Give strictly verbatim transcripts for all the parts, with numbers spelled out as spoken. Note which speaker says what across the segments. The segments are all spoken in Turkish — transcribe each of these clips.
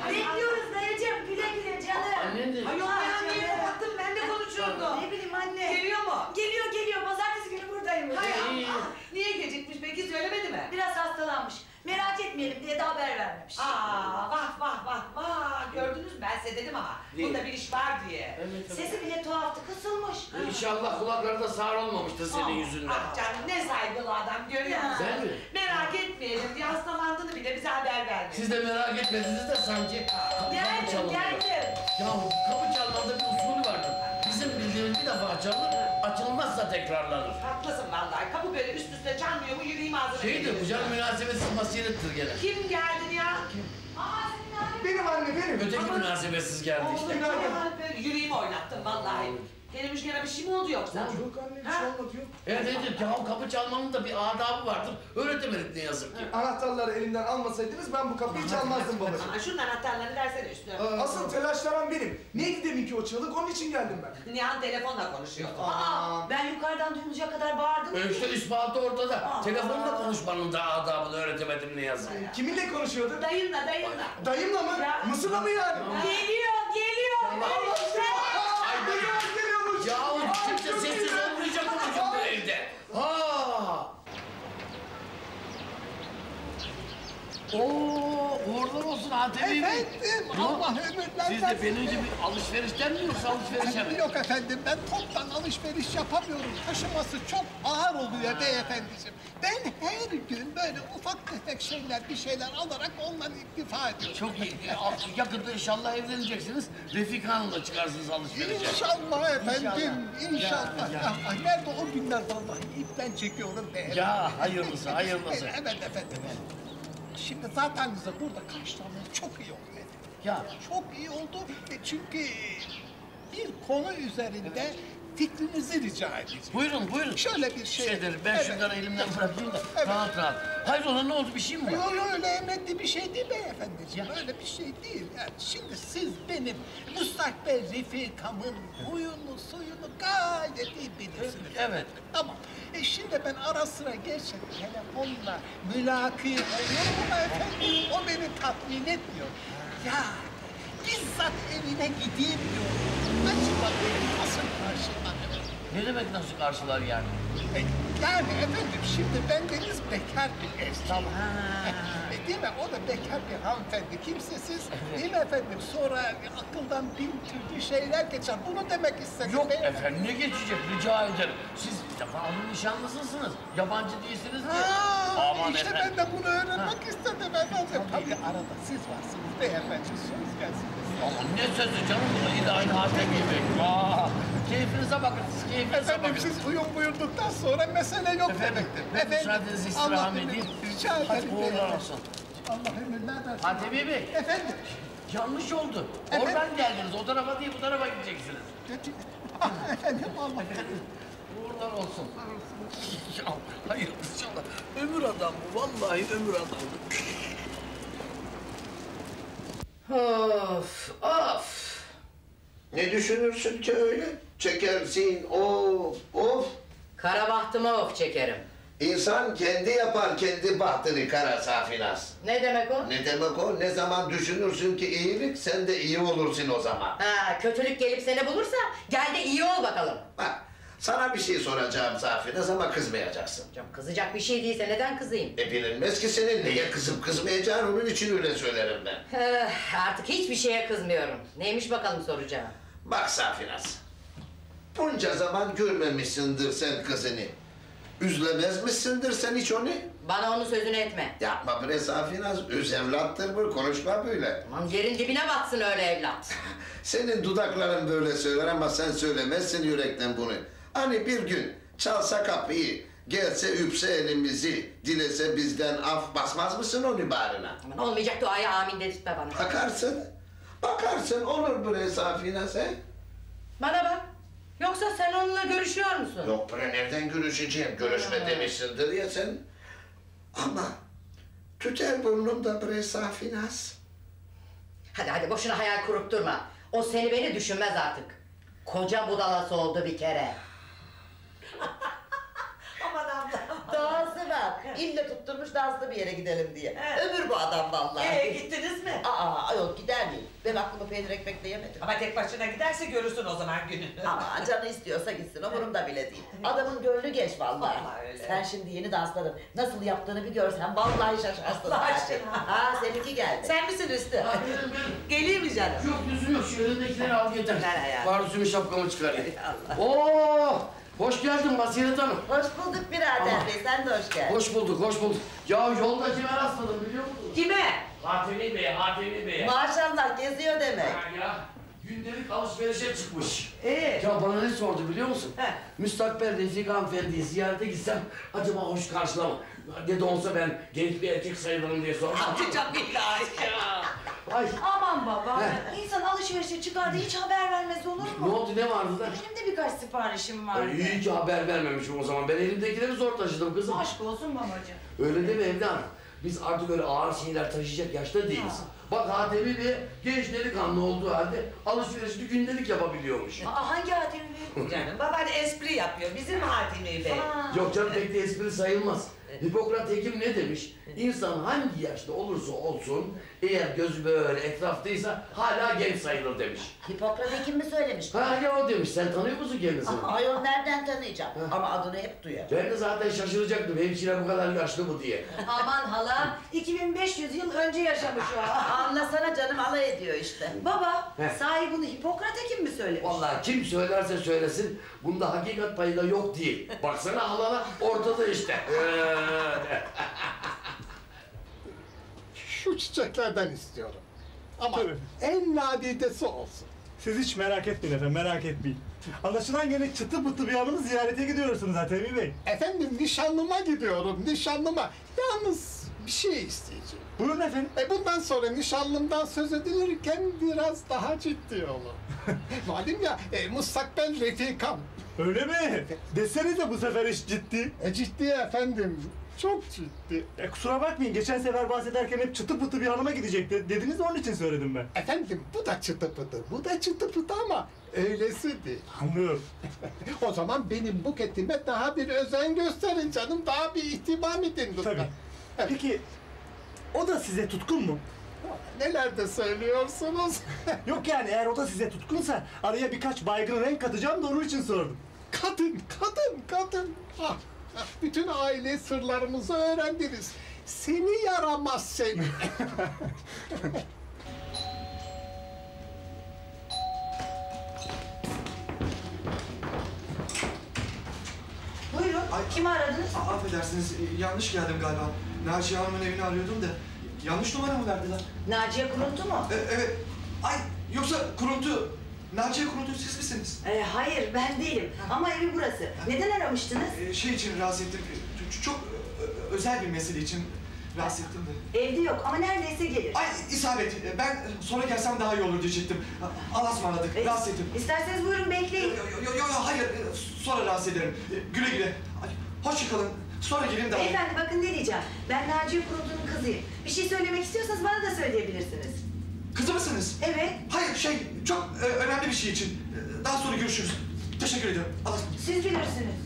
Speaker 1: Bekliyoruz dayıcığım, güle güle canım.
Speaker 2: Annem.
Speaker 3: Ay yok ya, niye kapattın? Ben de konuşuyordum.
Speaker 1: Ne bileyim anne.
Speaker 3: Geliyor mu?
Speaker 1: Geliyor geliyor, pazartesi günü buradayım.
Speaker 3: Hay Allah. Niye gecikmiş peki, söylemedi mi?
Speaker 1: Biraz hastalanmış. Merak etmeyelim diye de haber vermemiş.
Speaker 3: Aa, vah vah vah vah. Gördünüz mü, ben size dedim ama.
Speaker 2: Değil.
Speaker 3: Bunda bir iş var diye.
Speaker 2: Evet, evet.
Speaker 1: Sesi bile tuhaftı, kısılmış.
Speaker 2: İnşallah kulakları da sağır olmamıştır senin yüzünden.
Speaker 3: Ah canım, ne saygılı adam, görüyor
Speaker 1: Ya.
Speaker 3: musun?
Speaker 2: Değil mi?
Speaker 3: Merak etmeyelim diye hastalandığını bile bize haber vermedi.
Speaker 2: Siz de merak etmediniz de sanki kapı
Speaker 1: Geldim
Speaker 2: çalınıyor.
Speaker 1: geldim.
Speaker 2: Ya kapı çalmanda bir usulü vardır. Bizim bildiğimiz bir defa çalınır, açılmazsa tekrarlanır.
Speaker 3: Haklısın vallahi, kapı böyle üst üste çalmıyor mu, yüreğim ağzına
Speaker 2: Şeydir,
Speaker 3: geliyor.
Speaker 2: bu can münasebetsiz basirettir gene.
Speaker 3: Kim geldi ya? Kim?
Speaker 1: Aa senin abin.
Speaker 4: Benim anne benim.
Speaker 2: Öteki münasebetsiz geldi işte.
Speaker 3: Oğlum ya, böyle yüreğimi oynattın vallahi. Gene Müjgan'a bir şey mi oldu yoksa?
Speaker 4: Yok anne bir
Speaker 3: Ha?
Speaker 4: şey olmadı yok.
Speaker 2: E nedir? Ya kapı çalmanın da bir adabı vardır. Öğretemedik ne yazık ki.
Speaker 4: Anahtarları elimden almasaydınız ben bu kapıyı çalmazdım babacığım.
Speaker 3: Aa, şunun anahtarlarını versene üstüne.
Speaker 4: Ee, Asıl telaşlanan benim. Neydi deminki o çığlık, onun için geldim ben.
Speaker 3: Nihan telefonla konuşuyordu.
Speaker 1: Aa, ben yukarıdan duyulacak kadar bağırdım.
Speaker 2: E işte ispatı ortada.
Speaker 1: Aa.
Speaker 2: Telefonla konuşmanın da adabını öğretemedim ne yazık ki.
Speaker 4: Kiminle konuşuyordu?
Speaker 3: Dayınla dayınla.
Speaker 4: Dayımla mı?
Speaker 3: Ya.
Speaker 4: Mısır'la mı yani?
Speaker 1: Geliyor geliyor.
Speaker 4: Allah aşkına!
Speaker 2: Ay,
Speaker 4: Ne kadar geliyormuş?
Speaker 2: Yahu
Speaker 4: Ay,
Speaker 2: kimse
Speaker 4: çok
Speaker 2: sessiz
Speaker 4: güzel.
Speaker 2: olmayacak olacak bu evde. Ha! Oo, uğurlar olsun Antep Bey.
Speaker 5: Efendim,
Speaker 2: Yok.
Speaker 5: Allah ömürler
Speaker 2: Siz de
Speaker 5: versin.
Speaker 2: benim gibi alışverişten mi yoksa alışverişe mi?
Speaker 5: Yok efendim, ben toptan alışveriş yapamıyorum. Taşıması çok ağır oluyor beyefendiciğim. Ben her gün böyle ufak tefek şeyler, bir şeyler alarak ondan iktifa ediyorum.
Speaker 2: Çok iyi. E, artık yakında inşallah evleneceksiniz. Refika Hanım'la çıkarsınız alışverişe.
Speaker 5: İnşallah efendim, inşallah.
Speaker 2: Ya,
Speaker 5: Ya, ay, nerede o günler vallahi ipten çekiyorum beyefendi.
Speaker 2: Ya hayırlısı hayırlısı.
Speaker 5: Evet efendim. Şimdi zaten bize burada karşılamanız çok iyi oldu efendim.
Speaker 2: Ya
Speaker 5: Çok iyi oldu E, çünkü bir konu üzerinde fikrinizi rica edeceğim.
Speaker 2: buyurun buyurun.
Speaker 5: Şöyle bir şey.
Speaker 2: Şeydir, ben
Speaker 5: Evet.
Speaker 2: şunları elimden bırakayım da
Speaker 5: Evet.
Speaker 2: rahat rahat. Hayrola ne oldu bir şey mi var?
Speaker 5: Yok yok öyle emekli bir şey değil beyefendiciğim. Öyle bir şey değil. Yani şimdi siz benim müstakbel refikamın huyunu suyunu gayet iyi bilirsiniz.
Speaker 2: Evet.
Speaker 5: Tamam. E şimdi ben ara sıra gerçek telefonla mülaki oluyorum ama efendim o beni tatmin etmiyor. Ya bizzat evine gideyim diyorum. Acaba beni nasıl karşılanır?
Speaker 2: Ne demek nasıl karşılar yani?
Speaker 5: E, yani efendim şimdi bendeniz bekar bir esnaf. E, değil mi? O da bekar bir hanımefendi, kimsesiz. Değil mi efendim? Sonra akıldan bin türlü şeyler geçer. Bunu demek istedim.
Speaker 2: Yok
Speaker 5: beyefendi.
Speaker 2: efendim ne geçecek rica ederim. Siz bir defa onun nişanlısısınız. Yabancı değilsiniz diye.
Speaker 5: Ha,
Speaker 2: Aman
Speaker 5: işte
Speaker 2: efendim.
Speaker 5: ben de bunu öğrenmek istedim efendim. Tabii arada siz varsınız beyefendi. Söz gelsin.
Speaker 2: Aman ne sözü canım bu ilahi Hatem gibi. Aa, keyfinize bakın siz keyfinize
Speaker 5: Efendim
Speaker 2: bakın.
Speaker 5: siz uyum buyurduktan sonra mesele yok
Speaker 2: Efendim,
Speaker 5: demektir.
Speaker 2: ben müsaadenizi istirham
Speaker 5: Allah
Speaker 2: edeyim.
Speaker 5: Rica ederim.
Speaker 2: Hadi uğurlar
Speaker 5: beyefendi.
Speaker 2: olsun.
Speaker 5: Allah ömürler versin.
Speaker 2: Hatem Bey.
Speaker 5: Efendim.
Speaker 2: Yanlış oldu.
Speaker 5: Evet.
Speaker 2: Oradan geldiniz. O tarafa değil bu tarafa gideceksiniz.
Speaker 5: Ah, efendim Allah
Speaker 2: Efendim uğurlar olsun. Ya hayır inşallah. Ömür adam bu. Vallahi ömür adamı.
Speaker 6: Of, of. Ne düşünürsün ki öyle? Çekersin, of, of.
Speaker 7: Kara bahtıma of çekerim.
Speaker 6: İnsan kendi yapar kendi bahtını kara Safinas.
Speaker 7: Ne demek o?
Speaker 6: Ne demek o? Ne zaman düşünürsün ki iyilik, sen de iyi olursun o zaman.
Speaker 7: Ha, kötülük gelip seni bulursa gel de iyi ol bakalım.
Speaker 6: Bak, sana bir şey soracağım Safinas ama kızmayacaksın.
Speaker 7: Canım kızacak bir şey değilse neden kızayım?
Speaker 6: E bilinmez ki senin neye kızıp kızmayacağın, onun için öyle söylerim ben.
Speaker 7: Eh, artık hiçbir şeye kızmıyorum. Neymiş bakalım soracağım.
Speaker 6: Bak Safinas, bunca zaman görmemişsindir sen kızını. Üzlemez misindir sen hiç onu?
Speaker 7: Bana onun sözünü etme.
Speaker 6: Yapma bre Safinas, öz evlattır bu, konuşma böyle.
Speaker 7: Aman yerin dibine batsın öyle evlat.
Speaker 6: Senin dudakların böyle söyler ama sen söylemezsin yürekten bunu. Hani bir gün çalsa kapıyı, gelse üpse elimizi, dilese bizden af basmaz mısın onu bağrına?
Speaker 7: Aman olmayacak duaya amin dedirtme bana.
Speaker 6: Bakarsın, bakarsın olur bre Safinas he?
Speaker 7: Bana bak. Yoksa sen onunla görüşüyor musun?
Speaker 6: Yok bre nereden görüşeceğim, görüşme
Speaker 7: Ha.
Speaker 6: demişsindir ya sen. Ama tüter burnumda bre Safinas.
Speaker 7: Hadi hadi boşuna hayal kurup durma. O seni beni düşünmez artık. Koca budalası oldu bir kere.
Speaker 3: Aman abla.
Speaker 7: Doğası bak.
Speaker 8: İlle tutturmuş danslı bir yere gidelim diye.
Speaker 3: He.
Speaker 8: Ömür bu adam vallahi.
Speaker 3: Ee, gittiniz mi?
Speaker 8: Aa, ayol gider miyim? Ben aklıma peynir ekmekle yemedim.
Speaker 3: Ama tek başına giderse görürsün o zaman gününü.
Speaker 8: Ama canı istiyorsa gitsin, umurumda bile değil. Adamın gönlü genç vallahi.
Speaker 3: Vallahi öyle.
Speaker 8: Sen şimdi yeni dansların nasıl yaptığını bir görsen vallahi şaşarsın.
Speaker 3: Allah
Speaker 8: zaten.
Speaker 3: aşkına.
Speaker 8: Ha, seninki geldi.
Speaker 3: Sen misin Üstü?
Speaker 2: Benim benim.
Speaker 3: Geleyim mi canım?
Speaker 2: Yok lüzum yok. Şu elindekileri al yeter.
Speaker 3: Ver hayatım.
Speaker 2: Pardüsümü şapkamı çıkarayım.
Speaker 3: Allah.
Speaker 2: Oo! Hoş geldin Basiret Hanım.
Speaker 8: Hoş bulduk birader
Speaker 2: Aman.
Speaker 8: bey, sen de hoş geldin.
Speaker 2: Hoş bulduk, hoş bulduk. Ya yolda kime rastladım biliyor musun?
Speaker 3: Kime?
Speaker 2: Hatemi Bey, Hatemi Bey.
Speaker 8: Maşallah geziyor demek.
Speaker 2: Ya, ya gündelik alışverişe çıkmış.
Speaker 3: Ee?
Speaker 2: Ya bana ne sordu biliyor musun?
Speaker 3: He.
Speaker 2: Müstakbel Refik hanımefendiyi ziyarete gitsem acaba hoş karşılama. Ne de olsa ben genç bir erkek sayılırım diye sormuş.
Speaker 3: Atacağım billahi.
Speaker 2: Ya. Ay.
Speaker 1: Aman baba.
Speaker 2: He.
Speaker 1: İnsan alışverişe çıkardı hiç haber vermez olur
Speaker 2: Ne
Speaker 1: mu?
Speaker 2: oldu, ne vardı da?
Speaker 1: Benim de birkaç siparişim vardı.
Speaker 2: Ay, iyi ki haber vermemişim o zaman. Ben elimdekileri zor taşıdım kızım.
Speaker 1: Aşk olsun babacığım.
Speaker 2: Öyle deme evladım. Biz artık öyle ağır şeyler taşıyacak yaşta değiliz. Bak Hatemi bir genç delikanlı olduğu halde alışverişini gündelik yapabiliyormuş.
Speaker 1: Aa, hangi Hatemi Bey?
Speaker 3: Canım baban espri yapıyor. Bizim Hatimi Bey.
Speaker 1: Aa.
Speaker 2: Yok canım pek de espri sayılmaz. Hipokrat hekim ne demiş? İnsan hangi yaşta olursa olsun eğer gözü böyle etraftaysa hala genç sayılır demiş.
Speaker 8: Hipokrat hekim mi söylemiş?
Speaker 2: Ha ya o demiş. Sen tanıyor musun kendisini?
Speaker 8: Ayol nereden tanıyacağım? Ama adını hep duyarım.
Speaker 2: Ben de zaten şaşıracaktım hemşire bu kadar yaşlı mı diye.
Speaker 1: Aman hala iki bin beş yüz yıl önce yaşamış o.
Speaker 8: Anlasana canım, alay ediyor işte.
Speaker 1: Baba,
Speaker 2: He.
Speaker 1: sahi bunu Hipokrat hekim mi söylemiş?
Speaker 2: Vallahi kim söylerse söylesin bunda hakikat payı da yok değil. Baksana halana ortada işte.
Speaker 5: Şu çiçeklerden istiyorum. Ama en nadidesi olsun.
Speaker 9: Siz hiç merak etmeyin efendim, merak etmeyin. Anlaşılan gene çıtı pıtı bir hanımı ziyarete gidiyorsunuz Hatemi Bey.
Speaker 5: Efendim nişanlıma gidiyorum, nişanlıma. Yalnız bir şey isteyeceğim.
Speaker 9: Buyurun efendim.
Speaker 5: E bundan sonra nişanlımdan söz edilirken biraz daha ciddi olun. Malum ya, e, mustakbel refikam.
Speaker 9: Öyle mi? Desenize bu sefer iş ciddi.
Speaker 5: E ciddi efendim, çok ciddi.
Speaker 9: E kusura bakmayın, geçen sefer bahsederken hep çıtı pıtı bir hanıma gidecekti. Dediniz de onun için söyledim ben.
Speaker 5: Efendim bu da çıtı pıtı, bu da çıtı pıtı ama öylesi değil.
Speaker 9: Anlıyorum.
Speaker 5: O zaman benim buketime daha bir özen gösterin canım, daha bir ihtimam edin lütfen.
Speaker 9: Tabii. Peki, o da size tutkun mu?
Speaker 5: Neler de söylüyorsunuz?
Speaker 9: Yok yani, eğer o da size tutkunsa araya birkaç baygın renk katacağım da onun için sordum.
Speaker 5: Kadın, kadın, kadın. Ah, ah, bütün aile sırlarımızı öğrendiniz. Seni yaramaz seni.
Speaker 1: Buyurun, kimi aradınız?
Speaker 4: A- affedersiniz, e, yanlış geldim galiba. Naciye Hanım'ın evini arıyordum da. Yanlış numara mı verdiler?
Speaker 1: Naciye Kuruntu mu?
Speaker 4: E, evet. Ay, yoksa Kuruntu. Naciye Kuruntu siz misiniz?
Speaker 1: Ee, hayır, ben değilim. Ama evi burası. Neden aramıştınız?
Speaker 4: E, şey için rahatsız ettim. Ç- Çok e, özel bir mesele için rahatsız ettim de.
Speaker 1: Evde yok ama neredeyse gelir.
Speaker 4: Ay isabet. e, Ben sonra gelsem daha iyi olur diyecektim. Allah'a ısmarladık.
Speaker 1: Ee,
Speaker 4: Rahatsız ettim.
Speaker 1: İsterseniz buyurun
Speaker 4: Yo,
Speaker 1: bekleyin.
Speaker 4: yo, yo, yo, yo, hayır. e, Sonra rahatsız ederim. E, Güle güle. Ay, hoşça kalın. Sonra gelin daha iyi.
Speaker 1: Beyefendi bakın ne diyeceğim. Ben Naciye Kuruntu'nun kızıyım. Bir şey söylemek istiyorsanız bana da söyleyebilirsiniz.
Speaker 4: Kızı mısınız?
Speaker 1: Evet.
Speaker 4: Hayır şey çok e, önemli bir şey için. E, Daha sonra görüşürüz. Teşekkür ederim. Allah'a ısmarladık.
Speaker 1: Siz bilirsiniz.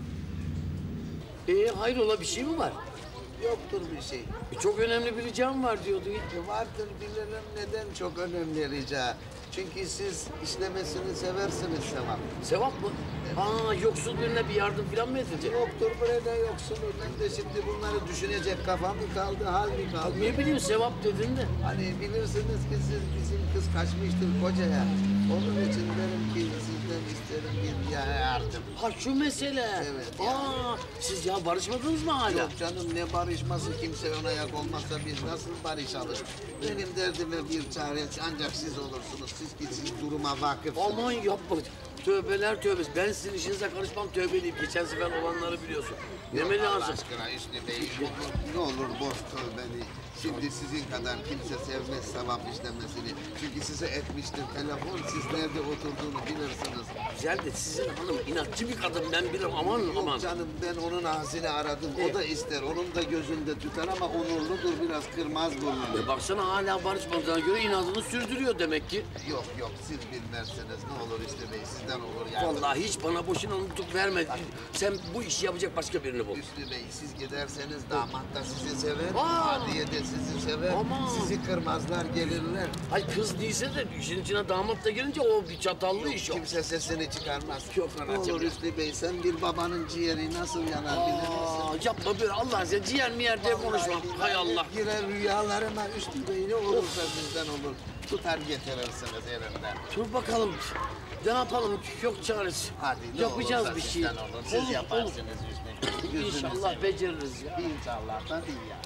Speaker 2: Ee, hayrola bir şey mi var?
Speaker 10: Yoktur bir şey.
Speaker 2: E, çok önemli bir ricam var diyordu.
Speaker 10: Vardır bilirim neden çok önemli rica. Çünkü siz işlemesini seversiniz Sevap.
Speaker 2: Sevap mı? Aa, yoksul birine bir yardım falan mı edilecek?
Speaker 10: Yoktur burada yoksulu. Ben de şimdi bunları düşünecek kafam mı kaldı, hal mi kaldı?
Speaker 2: Ne bileyim sevap dedin de.
Speaker 10: Hani bilirsiniz ki siz bizim kız kaçmıştır kocaya. Onun için derim ki sizden isterim bir yardım.
Speaker 2: Ha şu mesele.
Speaker 10: Evet, ya.
Speaker 2: Aa, siz ya barışmadınız mı hala?
Speaker 10: Yok canım ne barışması, kimse ona yak olmazsa biz nasıl barışalım? Benim derdime bir çare ancak siz olursunuz. Siz ki siz duruma vakıfsınız.
Speaker 2: Aman yapma. Tövbeler tövbesi. Ben sizin işinize karışmam, tövbe deyip geçen sefer olanları biliyorsun. Deme
Speaker 10: Yok, Allah
Speaker 2: lazım.
Speaker 10: aşkına Hüsnü Bey, olur, ne olur boş tövbeni. Şimdi sizin kadar kimse sevmez sevap işlemesini. Çünkü size etmiştir telefon, siz nerede oturduğunu bilirsiniz.
Speaker 2: Güzel de sizin hanım inatçı bir kadın, ben bilirim aman aman.
Speaker 10: Yok canım, ben onun ağzını aradım, o da ister, onun da gözünde tutar ama onurludur, biraz kırmaz burnunu.
Speaker 2: E baksana hala barışmadığına göre inadını sürdürüyor demek ki.
Speaker 10: Yok yok, siz bilmezsiniz, ne olur Hüsnü Bey, siz sizden olur yani.
Speaker 2: Vallahi hiç bana boşuna nutuk verme. Sen bu işi yapacak başka birini bul.
Speaker 10: Hüsnü Bey, siz giderseniz damat da sizi sever,
Speaker 2: Aa!
Speaker 10: Hadiye de sizi sever.
Speaker 2: Aman!
Speaker 10: Sizi kırmazlar, gelirler.
Speaker 2: Ay kız değilse de işin içine damat da girince o bir çatallı iş o.
Speaker 10: Kimse sesini çıkarmaz.
Speaker 2: Yok
Speaker 10: Ne
Speaker 2: anacığım.
Speaker 10: olur Hüsnü Bey, sen bir babanın ciğeri nasıl yanar bilir
Speaker 2: Aa,
Speaker 10: misin?
Speaker 2: yapma böyle Allah aşkına ciğer mi yer diye konuşma. Hay Allah.
Speaker 10: Girer rüyalarıma Hüsnü Bey, ne olursa bizden olur. Tutar getirirsiniz elinden.
Speaker 2: Dur bakalım. Ne yapalım? Yok çaresi.
Speaker 10: Hadi ne
Speaker 2: Yapacağız
Speaker 10: olursa
Speaker 2: bir şey.
Speaker 10: sizden olur. Siz
Speaker 2: Olur,
Speaker 10: yaparsınız Hüsnü Bey. Gözünü
Speaker 2: İnşallah
Speaker 10: seveyim.
Speaker 2: beceririz ya.
Speaker 10: İnşallah tabii ya.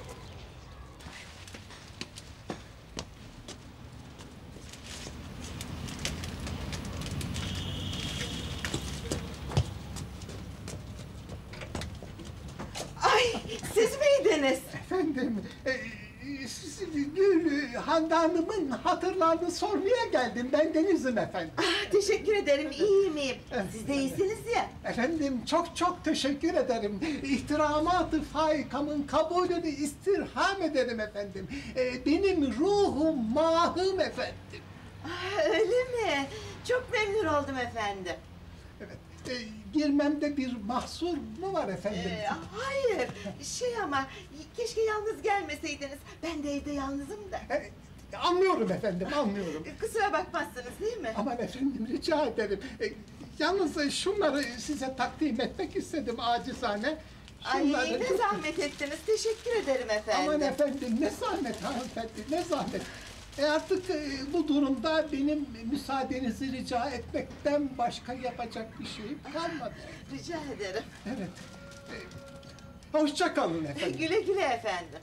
Speaker 8: Ay siz miydiniz?
Speaker 5: Efendim, e, sizi Gül Hande Hanım'ın hatırlarını sormaya geldim. Ben Deniz'im efendim.
Speaker 8: Ah, teşekkür ederim iyiyim iyiyim. Siz de iyisiniz ya.
Speaker 5: Efendim çok çok teşekkür ederim. İhtiramat-ı faikamın kabulünü istirham ederim efendim. E, benim ruhum mahum efendim.
Speaker 8: Ah, öyle mi? Çok memnun oldum efendim.
Speaker 5: Evet. E, girmemde bir mahsur mu var efendim?
Speaker 8: Ee, hayır şey ama keşke yalnız gelmeseydiniz. Ben de evde yalnızım da.
Speaker 5: E, anlıyorum efendim, anlıyorum.
Speaker 8: Kusura bakmazsınız değil mi?
Speaker 5: Aman efendim rica ederim. E, yalnız e, şunları size takdim etmek istedim acizane.
Speaker 8: Ay
Speaker 5: Şunları
Speaker 8: ne
Speaker 5: çok-
Speaker 8: zahmet ettiniz. Teşekkür ederim efendim.
Speaker 5: Aman efendim ne zahmet hanımefendi, ne zahmet. E artık e, bu durumda benim müsaadenizi rica etmekten başka yapacak bir şeyim kalmadı.
Speaker 8: Rica ederim.
Speaker 5: Evet. E, hoşça kalın efendim.
Speaker 8: Güle güle efendim.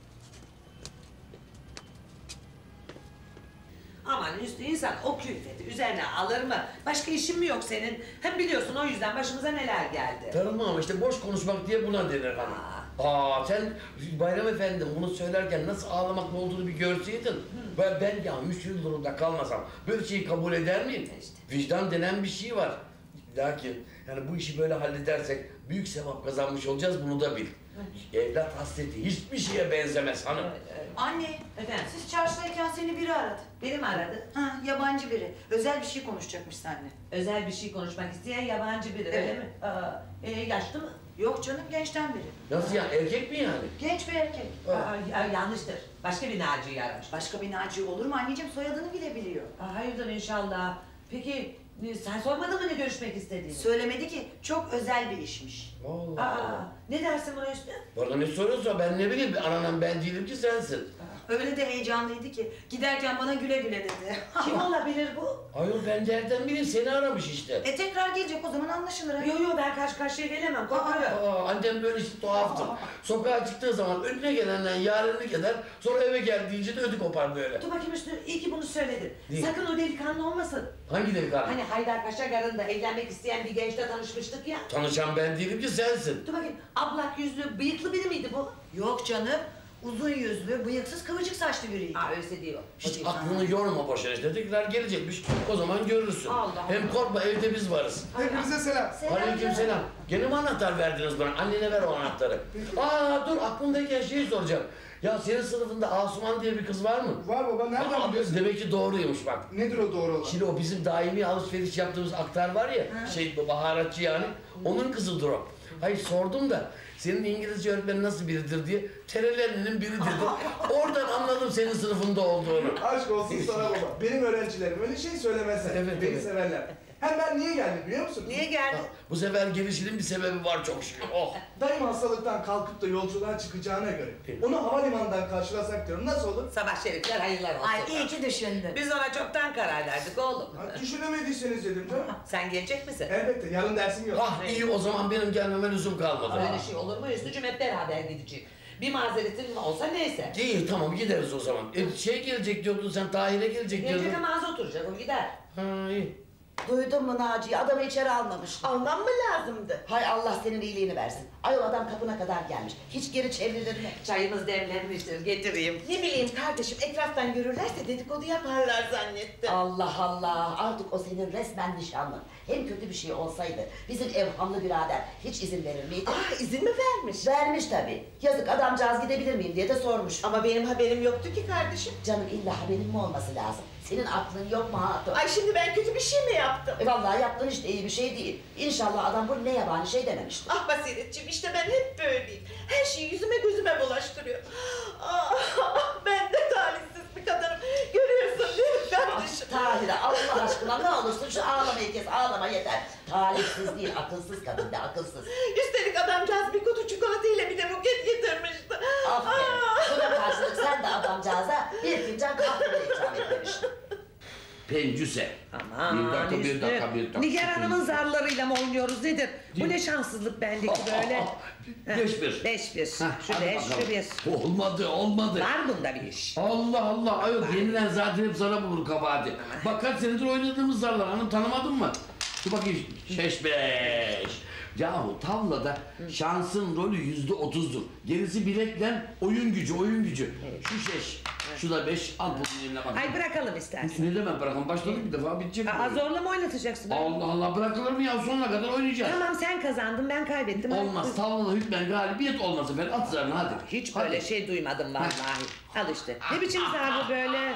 Speaker 3: Aman Hüsnü insan o külfeti üzerine alır mı? Başka işin mi yok senin? Hem biliyorsun o yüzden başımıza neler geldi.
Speaker 2: Tamam ama işte boş konuşmak diye buna denir hanım. Aa sen Bayram Efendim bunu söylerken nasıl ağlamak olduğunu bir görseydin. Ben, ben ya üç yıl durumda kalmasam böyle şeyi kabul eder miyim?
Speaker 3: İşte.
Speaker 2: Vicdan denen bir şey var. Lakin yani bu işi böyle halledersek büyük sevap kazanmış olacağız bunu da bil. Evlat hasreti hiçbir şeye benzemez hanım.
Speaker 3: Evet, evet.
Speaker 1: Anne,
Speaker 3: Efendim?
Speaker 1: siz çarşıdayken seni biri aradı.
Speaker 3: Beni mi aradı?
Speaker 1: Ha, yabancı biri. Özel bir şey konuşacakmış seninle.
Speaker 3: Özel bir şey konuşmak isteyen yabancı biri öyle
Speaker 1: Evet.
Speaker 3: mi? Aa, e, yaşlı mı?
Speaker 1: Yok canım, gençten biri.
Speaker 2: Nasıl ya erkek mi yani?
Speaker 1: Genç bir erkek.
Speaker 3: Aa, ya- yanlıştır. Başka bir Naci'yi aramış.
Speaker 1: Başka bir Naci olur mu anneciğim? Soyadını bile biliyor.
Speaker 3: Aa, hayırdır inşallah. Peki e, sen sormadın mı ne görüşmek istediğini?
Speaker 1: Söylemedi ki, çok özel bir işmiş.
Speaker 2: Allah
Speaker 3: Aa,
Speaker 2: Allah.
Speaker 3: ne dersin buna Hüsnü?
Speaker 2: Bana ne soruyorsa ben ne bileyim aranan ben değilim ki sensin.
Speaker 1: Öyle de heyecanlıydı ki, giderken bana güle güle dedi.
Speaker 3: Kim olabilir bu?
Speaker 2: Ayol ben nereden bileyim seni aramış işte.
Speaker 1: E tekrar gelecek, o zaman anlaşılır. ha?
Speaker 3: Yo yo ben karşı karşıya gelemem korkarım.
Speaker 2: Aa, annem böyle işte tuhaftır. Sokağa çıktığı zaman önüne gelenden yarenlik eder, sonra eve geldiğince de ödü kopar böyle.
Speaker 3: Dur bakayım Hüsnü, iyi ki bunu söyledin.
Speaker 2: Değil.
Speaker 3: Sakın o delikanlı olmasın.
Speaker 2: Hangi delikanlı?
Speaker 3: Hani Haydarpaşa garında evlenmek isteyen bir gençle tanışmıştık ya.
Speaker 2: Tanışan ben değilim ki sensin.
Speaker 3: Dur bakayım, ablak yüzlü, bıyıklı biri miydi bu?
Speaker 1: Yok canım, uzun yüzlü, bıyıksız, kıvırcık saçlı biriydi.
Speaker 3: Aa öyleyse değil o. O
Speaker 2: Hiç
Speaker 3: değil.
Speaker 2: aklını yorma boşuna işte tekrar gelecekmiş. O zaman görürsün.
Speaker 3: Allah Allah.
Speaker 2: Hem korkma evde biz varız.
Speaker 4: Hepinize selam.
Speaker 2: Aleyküm selam. Gene mi anahtar verdiniz bana? Annene ver o anahtarı. Aa dur aklımdayken şeyi soracağım. Ya senin sınıfında Asuman diye bir kız var mı?
Speaker 4: Var baba, nereden
Speaker 2: Aa,
Speaker 4: biliyorsun?
Speaker 2: demek ki doğruymuş bak.
Speaker 4: Nedir o doğru olan?
Speaker 2: Şimdi o bizim daimi alışveriş yaptığımız aktar var ya, şey baharatçı yani, onun kızıdır o. Hayır sordum da, senin İngilizce öğretmenin nasıl biridir diye, terelerinin biridir de, oradan anladım senin sınıfında olduğunu.
Speaker 4: Aşk olsun sana baba. Benim öğrencilerim öyle şey söylemezler.
Speaker 2: Evet,
Speaker 4: Beni
Speaker 2: evet.
Speaker 4: severler. Hem ben niye geldim biliyor musun?
Speaker 3: Niye geldin?
Speaker 2: Bu sefer gelişinin bir sebebi var çok şükür. Oh!
Speaker 4: Dayım hastalıktan kalkıp da yolculuğa çıkacağına göre onu havalimanından karşılasak diyorum. Nasıl olur?
Speaker 3: Sabah şerifler hayırlar olsun.
Speaker 1: Ay iyi ki düşündün.
Speaker 3: Biz ona çoktan karar verdik oğlum.
Speaker 4: Ha, düşünemediyseniz dedim canım.
Speaker 3: Sen gelecek misin?
Speaker 4: Elbette yarın dersim yok.
Speaker 2: Ah iyi o zaman benim gelmeme lüzum kalmadı.
Speaker 3: Öyle şey olur mu Hüsnücüğüm, hep beraber gideceğiz. Bir mazeretin olsa neyse.
Speaker 2: İyi tamam gideriz o zaman. E, şey gelecek diyordun sen, Tahir'e gelecek diyordun.
Speaker 3: Gelecek ama az oturacak, o gider.
Speaker 2: Ha iyi.
Speaker 8: Duydun mu Naciye? Adamı içeri almamış.
Speaker 1: Almam mı lazımdı?
Speaker 8: Hay Allah senin iyiliğini versin. Ayol adam kapına kadar gelmiş. Hiç geri çevrilir mi?
Speaker 3: Çayımız demlenmiştir, getireyim.
Speaker 8: Ne bileyim kardeşim, etraftan görürlerse dedikodu yaparlar zannettim. Allah Allah, artık o senin resmen nişanlın. Hem kötü bir şey olsaydı bizim evhamlı birader hiç izin verir miydi?
Speaker 1: Ah, izin mi vermiş?
Speaker 8: Vermiş tabii. Yazık adamcağız gidebilir miyim diye de sormuş.
Speaker 1: Ama benim haberim yoktu ki kardeşim.
Speaker 8: Canım illa haberin mi olması lazım? Senin aklın yok mu hatun?
Speaker 11: Ay şimdi ben kötü bir şey mi yaptım?
Speaker 8: E vallahi yaptığın işte iyi bir şey değil. İnşallah adam bu ne yabani şey dememiştir.
Speaker 11: Ah Basiretciğim işte ben hep böyleyim. Her şeyi yüzüme gözüme bulaştırıyor. Ah, ben de talihsiz bir kadınım. Görüyorsun değil mi kardeşim?
Speaker 8: Ah, Tahir'e Allah aşkına ne olursun şu ağlamayı kes, ağlama yeter. Talihsiz değil, akılsız kadın de, akılsız.
Speaker 11: Üstelik adamcağız bir kutu çikolatayla bir de buket getirmişti.
Speaker 8: Aferin.
Speaker 11: Ah.
Speaker 8: Buna karşılık sen de adamcağıza bir fincan kahve ikram etmemiştin.
Speaker 2: Pencüse.
Speaker 3: Aman
Speaker 2: Bir dakika, bir
Speaker 3: Hüsnü.
Speaker 2: dakika, bir dakika.
Speaker 3: Nigar Hanım'ın zarlarıyla mı oynuyoruz nedir? Bu ne şanssızlık bendeki böyle.
Speaker 2: Beş bir.
Speaker 3: Beş bir. Şu
Speaker 2: Hadi
Speaker 3: beş,
Speaker 2: bakalım.
Speaker 3: şu bir.
Speaker 2: Olmadı, olmadı.
Speaker 3: Var bunda bir iş.
Speaker 2: Allah Allah, ayol yenilen zaten hep sana bulur kabahati. Bak kaç senedir oynadığımız zarlar, hanım tanımadın mı? Dur bakayım, beş beş. Yahu tavlada şansın rolü yüzde otuzdur. Gerisi bilekle oyun gücü, oyun gücü. Şu şeş, şu da beş, al bunun eline bak.
Speaker 3: Ay bırakalım istersen.
Speaker 2: Ne demek bırakalım, başladık bir defa, bitecek.
Speaker 3: Aa, zorla mı oynatacaksın?
Speaker 2: Allah Allah, bırakılır mı ya, sonuna kadar oynayacağız.
Speaker 3: Tamam sen kazandın, ben kaybettim.
Speaker 2: Olmaz, tavlada hükmen galibiyet olmaz efendim, at zarını hadi.
Speaker 3: Hiç
Speaker 2: hadi.
Speaker 3: böyle şey duymadım vallahi. Al işte. Ne biçim zar bu böyle?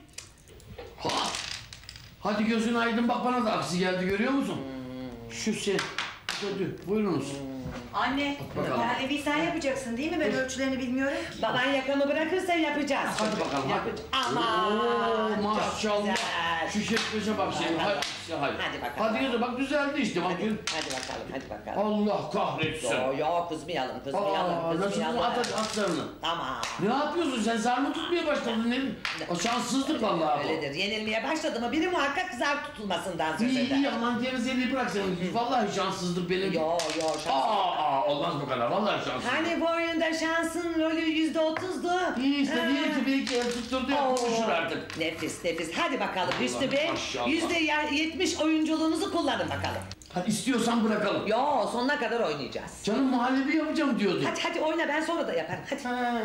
Speaker 2: Ha. Hadi gözün aydın, bak bana da aksi geldi, görüyor musun? Şu sen. Hadi buyurunuz.
Speaker 1: Anne,
Speaker 2: bakalım.
Speaker 1: Lalevi sen yapacaksın değil mi? Ben ölçülerini bilmiyorum ki.
Speaker 3: Baban yakamı bırakırsa yapacağız.
Speaker 2: Hadi bakalım.
Speaker 3: Yapacağız.
Speaker 2: Oo,
Speaker 3: Aman.
Speaker 2: maşallah.
Speaker 3: güzel.
Speaker 2: Şu şekilde bak sen. Hadi, hadi.
Speaker 3: Hadi bakalım.
Speaker 2: Hadi yürü, bak düzeldi işte bak.
Speaker 3: Hadi, hadi bakalım, hadi bakalım.
Speaker 2: Allah kahretsin.
Speaker 3: Yo yo kızmayalım, kızmayalım,
Speaker 2: Aa, nasıl
Speaker 3: kızmayalım.
Speaker 2: at hadi at zarını.
Speaker 3: Tamam.
Speaker 2: Ne yapıyorsun sen, zar mı tutmaya başladın ne? O şanssızlık vallahi bu.
Speaker 3: Öyledir, yenilmeye başladı mı biri muhakkak zar tutulmasından söz
Speaker 2: İyi
Speaker 3: eder.
Speaker 2: iyi aman gerizeliği bırak sen. Vallahi şanssızlık benim.
Speaker 3: Yo yo şans.
Speaker 2: Aa, aa olmaz bu kadar, vallahi şanssızlık.
Speaker 3: Hani bu oyunda şansın rolü yüzde otuzdu.
Speaker 2: İyi işte
Speaker 3: Ha.
Speaker 2: bir iki bir iki el tutturdu ya,
Speaker 3: Oo,
Speaker 2: konuşur artık.
Speaker 3: Nefis nefis. Hadi bakalım Hüsnü Bey.
Speaker 2: maşallah.
Speaker 3: Yüzde yetmiş oyunculuğunuzu kullanın bakalım.
Speaker 2: Hadi istiyorsan bırakalım.
Speaker 3: Yo sonuna kadar oynayacağız.
Speaker 2: Canım muhallebi yapacağım diyordu.
Speaker 3: Hadi hadi oyna ben sonra da yaparım. Hadi.
Speaker 2: Ha.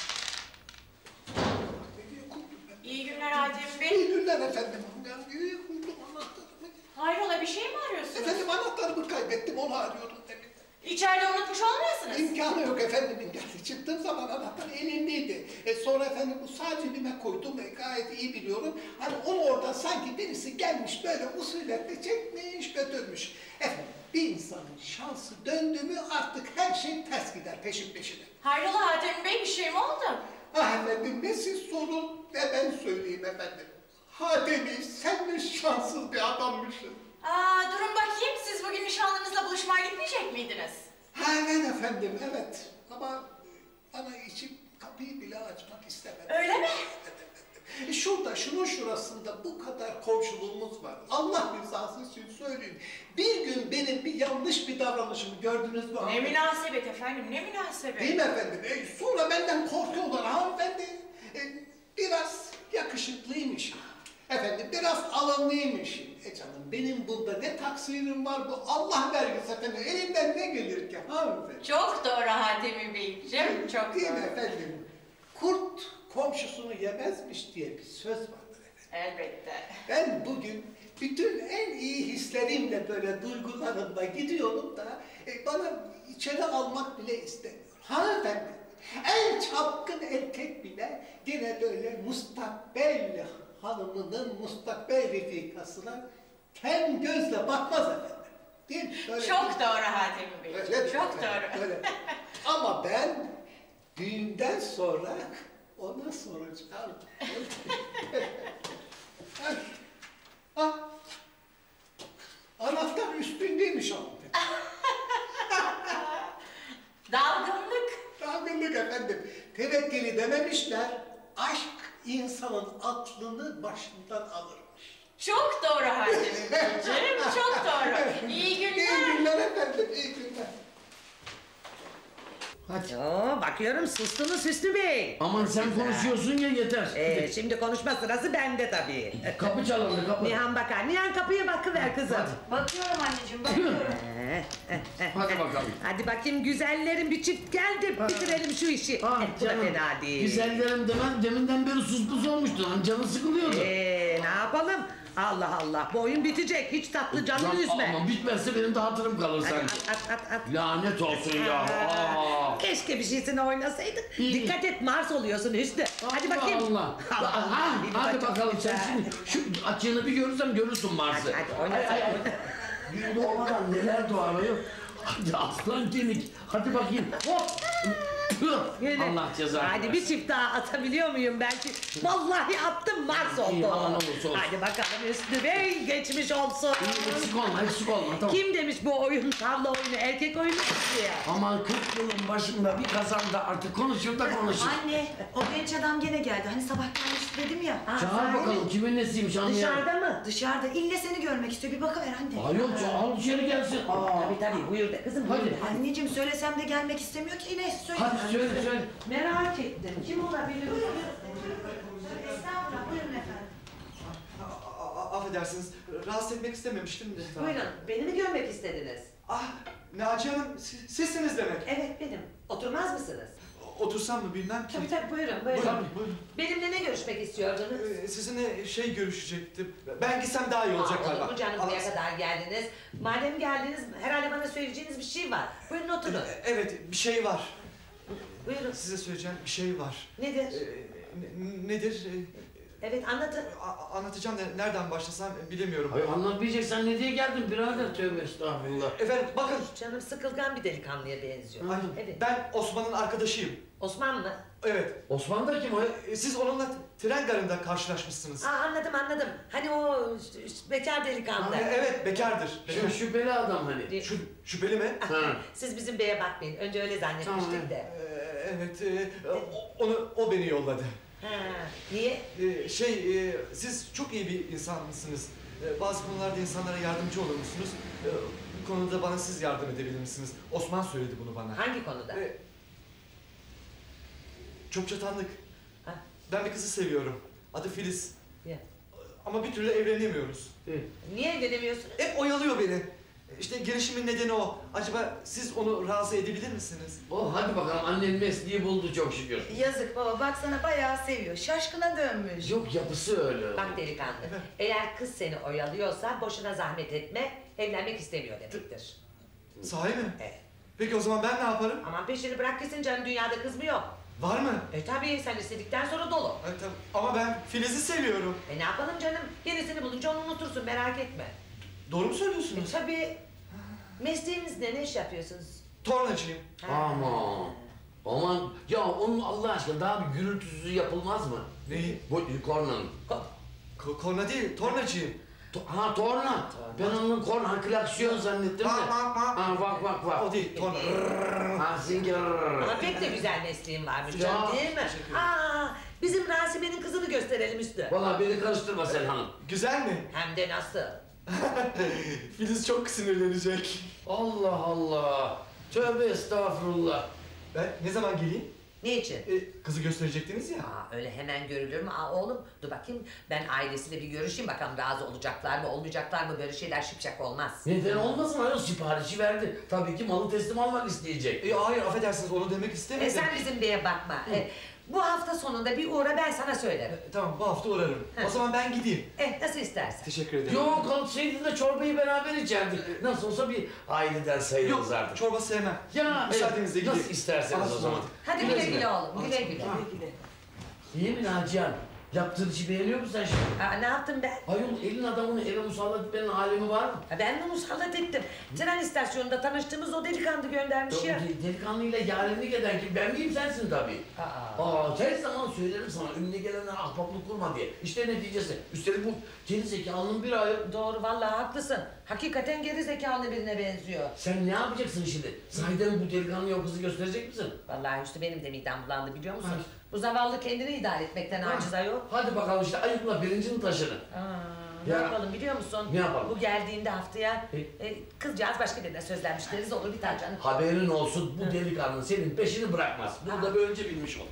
Speaker 12: İyi günler Adem Bey.
Speaker 5: İyi günler efendim. Ben iyi buldum anahtarımı.
Speaker 12: Hayrola bir şey mi arıyorsunuz?
Speaker 5: Efendim anahtarımı kaybettim, onu arıyordum demin.
Speaker 12: İçeride unutmuş olmayasınız?
Speaker 5: İmkanı yok efendim, imkanı. Çıktığım zaman anahtar elimdeydi. E sonra efendim bu sağ cebime koydum, e, gayet iyi biliyorum. Hani onu oradan sanki birisi gelmiş böyle usuletle çekmiş götürmüş. Efendim bir insanın şansı döndü mü artık her şey ters gider peşin peşine.
Speaker 12: Hayrola Adem Bey bir şey mi oldu?
Speaker 5: Ah efendim ne siz sorun ne ben söyleyeyim efendim. Hademi sen ne şanssız bir adammışsın.
Speaker 12: Aa, durun bakayım siz bugün nişanlınızla buluşmaya gitmeyecek miydiniz?
Speaker 5: Ha evet efendim evet ama bana içim kapıyı bile açmak istemedi.
Speaker 12: Öyle mi?
Speaker 5: E şurada şunun şurasında bu kadar komşuluğumuz var. Allah rızası için söyleyeyim. Bir gün benim bir yanlış bir davranışımı gördünüz mü?
Speaker 12: Ne münasebet efendim ne münasebet.
Speaker 5: Değil mi efendim? E, sonra benden korkuyorlar hanımefendi. E, biraz yakışıklıymış. Efendim biraz alımlıymış. E canım benim bunda ne taksirim var bu Allah vergisi efendim. Elimden ne gelir ki hanımefendi?
Speaker 12: Çok doğru Adem Beyciğim çok
Speaker 5: Değil
Speaker 12: doğru.
Speaker 5: mi efendim? Kurt komşusunu yemezmiş diye bir söz vardır efendim.
Speaker 12: Elbette.
Speaker 5: Ben bugün bütün en iyi hislerimle böyle duygularımla gidiyorum da e, bana içeri almak bile istemiyor. Hanımefendi, en çapkın erkek bile gene böyle mustakbel hanımının mustakbel refikasına kem gözle bakmaz efendim. Değil mi? Böyle
Speaker 12: Çok
Speaker 5: bir-
Speaker 12: doğru Adem Bey.
Speaker 5: Öyle
Speaker 12: Çok
Speaker 5: mi?
Speaker 12: doğru.
Speaker 5: Öyle. Ama ben düğünden sonra ona soracağım. Ay, ah, anahtar üstündeymiş hanımefendi.
Speaker 12: Dalgınlık.
Speaker 5: Dalgınlık efendim. Tevekkeli dememişler. Aşk insanın aklını başından alırmış.
Speaker 12: Çok doğru Adem Beyciğim çok doğru. İyi günler.
Speaker 5: İyi günler efendim, iyi günler.
Speaker 2: Hadi.
Speaker 3: Oo, bakıyorum sustunuz Hüsnü Bey.
Speaker 2: Aman sen konuşuyorsun ya yeter.
Speaker 3: Ee, şimdi konuşma sırası bende tabii.
Speaker 2: Kapı çalındı kapı.
Speaker 3: Nihan bakar. Nihan kapıya bakıver kızım.
Speaker 1: Bakıyorum anneciğim, bakıyorum.
Speaker 3: Eh, eh, eh,
Speaker 2: Hadi
Speaker 3: eh.
Speaker 2: bakalım.
Speaker 3: Hadi bakayım güzellerin bir çift geldi. Bitirelim şu işi.
Speaker 2: Ah
Speaker 3: Eh, bu da
Speaker 2: canım,
Speaker 3: fena değil.
Speaker 2: güzellerim demen deminden beri suspus olmuştu lan, canı sıkılıyordu.
Speaker 3: Ee, ne yapalım? Allah Allah, bu oyun bitecek. Hiç tatlı canını
Speaker 2: Can-
Speaker 3: üzme.
Speaker 2: Aman bitmezse benim de hatırım kalır
Speaker 3: Hadi
Speaker 2: sanki.
Speaker 3: at at at at.
Speaker 2: Lanet olsun ya. Aa.
Speaker 3: Keşke Keşke bir şeysini oynasaydık. Dikkat et Mars oluyorsun Hüsnü. Hadi bakayım.
Speaker 2: Allah.
Speaker 3: Allah.
Speaker 2: Ha, hadi
Speaker 3: Çok
Speaker 2: bakalım
Speaker 3: güzel.
Speaker 2: sen şimdi şu açığını bir görürsem görürsün Mars'ı.
Speaker 3: Hadi, hadi oyna,
Speaker 2: Ay, ay, ay.
Speaker 3: oyna.
Speaker 2: Gün doğmadan neler doğar ayol. Hadi aslan kemik. Hadi bakayım. Hop.
Speaker 3: Yine.
Speaker 2: Allah cezanı
Speaker 3: Hadi
Speaker 2: versin.
Speaker 3: bir çift daha atabiliyor muyum belki? Vallahi attım Mars oldu.
Speaker 2: İyi, aman olursa olsun.
Speaker 3: Hadi bakalım Hüsnü Bey geçmiş olsun.
Speaker 2: İyi, eksik olma, eksik olma. Tamam.
Speaker 3: Kim demiş bu oyun tavla oyunu erkek oyunu mu ya?
Speaker 2: Aman kırk yılın başında bir kazanda artık konuşur da konuşur.
Speaker 1: Anne, o genç adam gene geldi. Hani sabah gelmişti dedim ya.
Speaker 2: Çağır bakalım kimin nesiymiş anlayalım.
Speaker 3: Dışarıda mı?
Speaker 1: Dışarıda. İlle seni görmek istiyor. Bir bakıver anne.
Speaker 2: Ayol al içeri gelsin. Aa.
Speaker 3: Tabii tabii buyur de kızım
Speaker 2: Hadi.
Speaker 3: buyur.
Speaker 1: Anneciğim söylesem de gelmek istemiyor ki. Neyse söyle.
Speaker 2: Hadi söyle söyle.
Speaker 3: Merak ettim. Kim olabilir?
Speaker 1: Estağfurullah. Buyurun efendim.
Speaker 4: A- a- affedersiniz, rahatsız etmek istememiştim de.
Speaker 3: Buyurun beni mi görmek istediniz?
Speaker 4: Ah, Naciye Hanım, siz- sizsiniz demek.
Speaker 3: Evet benim. Oturmaz mısınız?
Speaker 4: Otursam mı bilmem ki.
Speaker 3: Tabii tabii buyurun buyurun.
Speaker 4: Buyurun, buyurun.
Speaker 3: Benimle ne görüşmek istiyordunuz?
Speaker 4: Ee, Sizinle şey görüşecektim. Ben gitsem daha iyi olacak
Speaker 3: Aa,
Speaker 4: galiba.
Speaker 3: olur mu canım buraya
Speaker 4: Ama-
Speaker 3: kadar geldiniz? Madem geldiniz herhalde bana söyleyeceğiniz bir şey var. Buyurun oturun.
Speaker 4: Ee, Evet, bir şey var.
Speaker 3: Buyurun.
Speaker 4: Size söyleyeceğim bir şey var.
Speaker 3: Nedir?
Speaker 4: Ee, ne- nedir? Ee,
Speaker 3: Evet anlatın.
Speaker 4: a- anlatacağım da nereden başlasam bilemiyorum.
Speaker 2: Ay anlatmayacaksan ne diye geldin birader tövbe estağfurullah.
Speaker 4: Efendim bakın.
Speaker 3: Canım sıkılgan bir delikanlıya benziyor.
Speaker 4: Ay,
Speaker 3: Evet.
Speaker 4: ben Osman'ın arkadaşıyım.
Speaker 3: Osman mı?
Speaker 4: Evet.
Speaker 2: Osman da kim o?
Speaker 4: Ee, Siz onunla tren garında karşılaşmışsınız.
Speaker 3: Aa anladım anladım. Hani o ş- ş- bekar delikanlı.
Speaker 4: Ee, Evet, bekardır.
Speaker 2: Şu şüpheli adam hani.
Speaker 4: Şu, şüpheli mi?
Speaker 2: Ha.
Speaker 3: Siz bizim beye bakmayın. Önce öyle zannetmiştik
Speaker 2: Tamam.
Speaker 3: de.
Speaker 4: Ee, Evet, e, o- onu o beni yolladı.
Speaker 3: Ha, niye?
Speaker 4: Ee, Şey, e, siz çok iyi bir insansınız. Ee, Bazı konularda insanlara yardımcı olur musunuz? Ee, Bu konuda bana siz yardım edebilir misiniz? Osman söyledi bunu bana.
Speaker 3: Hangi konuda?
Speaker 4: Ee, Çok çatanlık.
Speaker 3: Ha.
Speaker 4: Ben bir kızı seviyorum. Adı Filiz.
Speaker 3: Ya.
Speaker 4: Ama bir türlü evlenemiyoruz.
Speaker 3: Niye evlenemiyorsunuz?
Speaker 4: Hep oyalıyor beni. İşte gelişimin nedeni o. Acaba siz onu razı edebilir misiniz?
Speaker 2: Oh hadi bakalım annen mesleği buldu çok şükür.
Speaker 1: Yazık baba. Baksana bayağı seviyor. Şaşkına dönmüş.
Speaker 2: Yok yapısı öyle.
Speaker 3: Bak delikanlı. Eğer kız seni oyalıyorsa boşuna zahmet etme. Evlenmek istemiyor demektir.
Speaker 4: Sahi mi?
Speaker 3: Evet.
Speaker 4: Peki o zaman ben ne yaparım?
Speaker 3: Aman peşini bırak gitsin canım dünyada kız mı yok?
Speaker 4: Var mı?
Speaker 3: E tabii sen istedikten sonra dolu.
Speaker 4: Evet, tabii. Ama ben Filiz'i seviyorum.
Speaker 3: E ne yapalım canım? Yenisini bulunca onu unutursun merak etme.
Speaker 4: Doğru mu
Speaker 3: E
Speaker 4: söylüyorsunuz?
Speaker 3: tabii. Mesleğiniz ne? Ne iş yapıyorsunuz?
Speaker 4: Tornacıyım.
Speaker 2: Aman. Aman ya onun Allah aşkına daha bir gürültüsüz yapılmaz mı?
Speaker 4: Neyi?
Speaker 2: Bu kornanın.
Speaker 4: Ko- korna değil, tornacıyım.
Speaker 2: To- ha torna. Ben onun korna klaksiyon zannettim de.
Speaker 4: Bak, bak, bak.
Speaker 2: Ha bak bak bak.
Speaker 4: O değil, torna.
Speaker 2: Ha zingi.
Speaker 3: Ama pek de güzel mesleğin varmış
Speaker 2: Ya,
Speaker 3: canım değil mi?
Speaker 4: teşekkür ederim.
Speaker 3: Aa, bizim Rasime'nin kızını gösterelim Üstü.
Speaker 2: Vallahi beni karıştırma sen hanım.
Speaker 4: Güzel mi?
Speaker 3: Hem de nasıl?
Speaker 4: Filiz çok sinirlenecek.
Speaker 2: Allah Allah. Tövbe estağfurullah.
Speaker 4: Ben ne zaman geleyim?
Speaker 3: Ne için?
Speaker 4: Ee, kızı gösterecektiniz ya.
Speaker 3: Aa, öyle hemen görülür mü? Aa, oğlum dur bakayım ben ailesiyle bir görüşeyim bakalım razı olacaklar mı olmayacaklar mı böyle şeyler şipşak olmaz.
Speaker 2: Neden olmasın ayol siparişi verdi. Tabii ki malı teslim almak isteyecek.
Speaker 4: Ee, hayır, affedersiniz onu demek
Speaker 3: E
Speaker 4: istemedim.
Speaker 3: sen bizim beye bakma. E, bu hafta sonunda bir uğra ben sana söylerim.
Speaker 4: Ee, Tamam, bu hafta uğrarım. O zaman ben gideyim.
Speaker 3: Eh nasıl istersen.
Speaker 4: Teşekkür ederim.
Speaker 2: Yok kalksaydın da çorbayı beraber içerdik. Nasıl olsa bir aileden sayılırız
Speaker 4: Yok,
Speaker 2: artık.
Speaker 4: çorba sevmem.
Speaker 2: Ya
Speaker 4: Müsaadenizle
Speaker 2: evet,
Speaker 4: gideyim.
Speaker 2: nasıl isterseniz
Speaker 4: Allah'a
Speaker 2: o zaman.
Speaker 4: ısmarladık.
Speaker 3: Hadi güle güle oğlum güle güle.
Speaker 2: Ha. İyi mi Nacihan? Yaptığın işi beğeniyor musun sen şimdi?
Speaker 3: Aa, ne yaptım ben?
Speaker 2: Ayol elin adamını eve musallat etmenin alemi var mı?
Speaker 3: Ha, ben mi musallat ettim? Tren istasyonunda tanıştığımız o delikanlı göndermiş ya.
Speaker 2: O delikanlıyla yarenlik eden kim? Ben miyim sensin tabii.
Speaker 3: Aa.
Speaker 2: Aa, her zaman söylerim sana önüne gelenlere ahbaplık kurma diye. İşte neticesi. Üstelik bu geri zekalının bir ayı.
Speaker 3: Doğru vallahi haklısın. Hakikaten geri zekalı birine benziyor.
Speaker 2: Sen ne yapacaksın şimdi? Sahiden bu delikanlıya o kızı gösterecek misin?
Speaker 3: Vallahi işte benim de midem bulandı biliyor musun?
Speaker 2: Ha.
Speaker 3: Bu zavallı kendini idare etmekten aciz ayol.
Speaker 2: Hadi bakalım işte ayıkla birincinin taşını.
Speaker 3: Aa, ne
Speaker 2: Ya.
Speaker 3: yapalım biliyor musun?
Speaker 2: Ne yapalım?
Speaker 3: Bu geldiğinde haftaya
Speaker 2: E?
Speaker 3: e, kızcağız başka birine sözlenmiş deriz olur biter canım.
Speaker 2: Haberin olsun bu delikanlı senin peşini bırakmaz. Bunu da böylece bilmiş ol.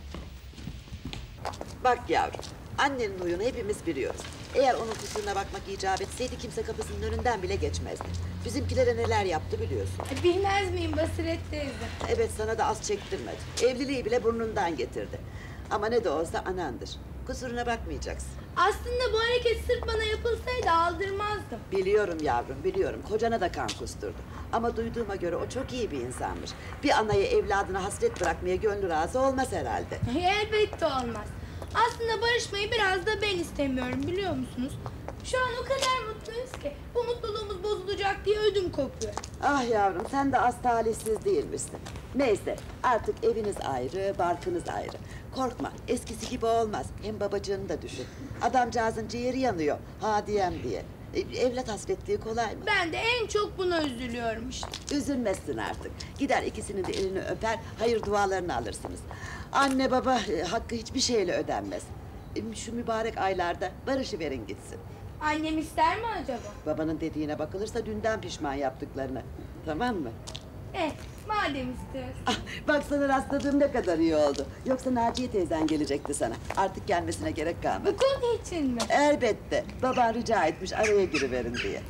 Speaker 8: Bak yavrum, annenin huyunu hepimiz biliyoruz. Eğer onun kusuruna bakmak icap etseydi kimse kapısının önünden bile geçmezdi. Bizimkilere neler yaptı biliyorsun.
Speaker 13: Bilmez miyim Basiret teyze?
Speaker 8: Evet, sana da az çektirmedi. Evliliği bile burnundan getirdi. Ama ne de olsa anandır. kusuruna bakmayacaksın.
Speaker 13: Aslında bu hareket sırf bana yapılsaydı aldırmazdım.
Speaker 8: Biliyorum yavrum, biliyorum. Kocana da kan kusturdu. Ama duyduğuma göre o çok iyi bir insanmış. Bir anayı evladına hasret bırakmaya gönlü razı olmaz herhalde.
Speaker 13: Elbette olmaz. Aslında barışmayı biraz da ben istemiyorum biliyor musunuz? Şu an o kadar mutluyuz ki bu mutluluğumuz bozulacak diye ödüm kopuyor.
Speaker 8: Ah yavrum, sen de az talihsiz değil misin? Neyse, artık eviniz ayrı, barkınız ayrı. Korkma, eskisi gibi olmaz. Hem babacığını da düşün. Adamcağızın ciğeri yanıyor, ha diyem diye. E, evlat hasretliği kolay mı?
Speaker 13: Ben de en çok buna üzülüyorum işte.
Speaker 8: Üzülmezsin artık. Gider ikisinin de elini öper, hayır dualarını alırsınız. Anne baba e, hakkı hiçbir şeyle ödenmez. E, şu mübarek aylarda barışıverin gitsin.
Speaker 13: Annem ister mi acaba?
Speaker 8: Babanın dediğine bakılırsa dünden pişman yaptıklarını. Tamam mı?
Speaker 13: Eh, madem istiyorsun.
Speaker 8: Ah, bak sana rastladığım ne kadar iyi oldu. Yoksa Naciye teyzen gelecekti sana. Artık gelmesine gerek kalmadı.
Speaker 13: Bu konu için mi?
Speaker 8: Elbette. Baban rica etmiş araya giriverin diye.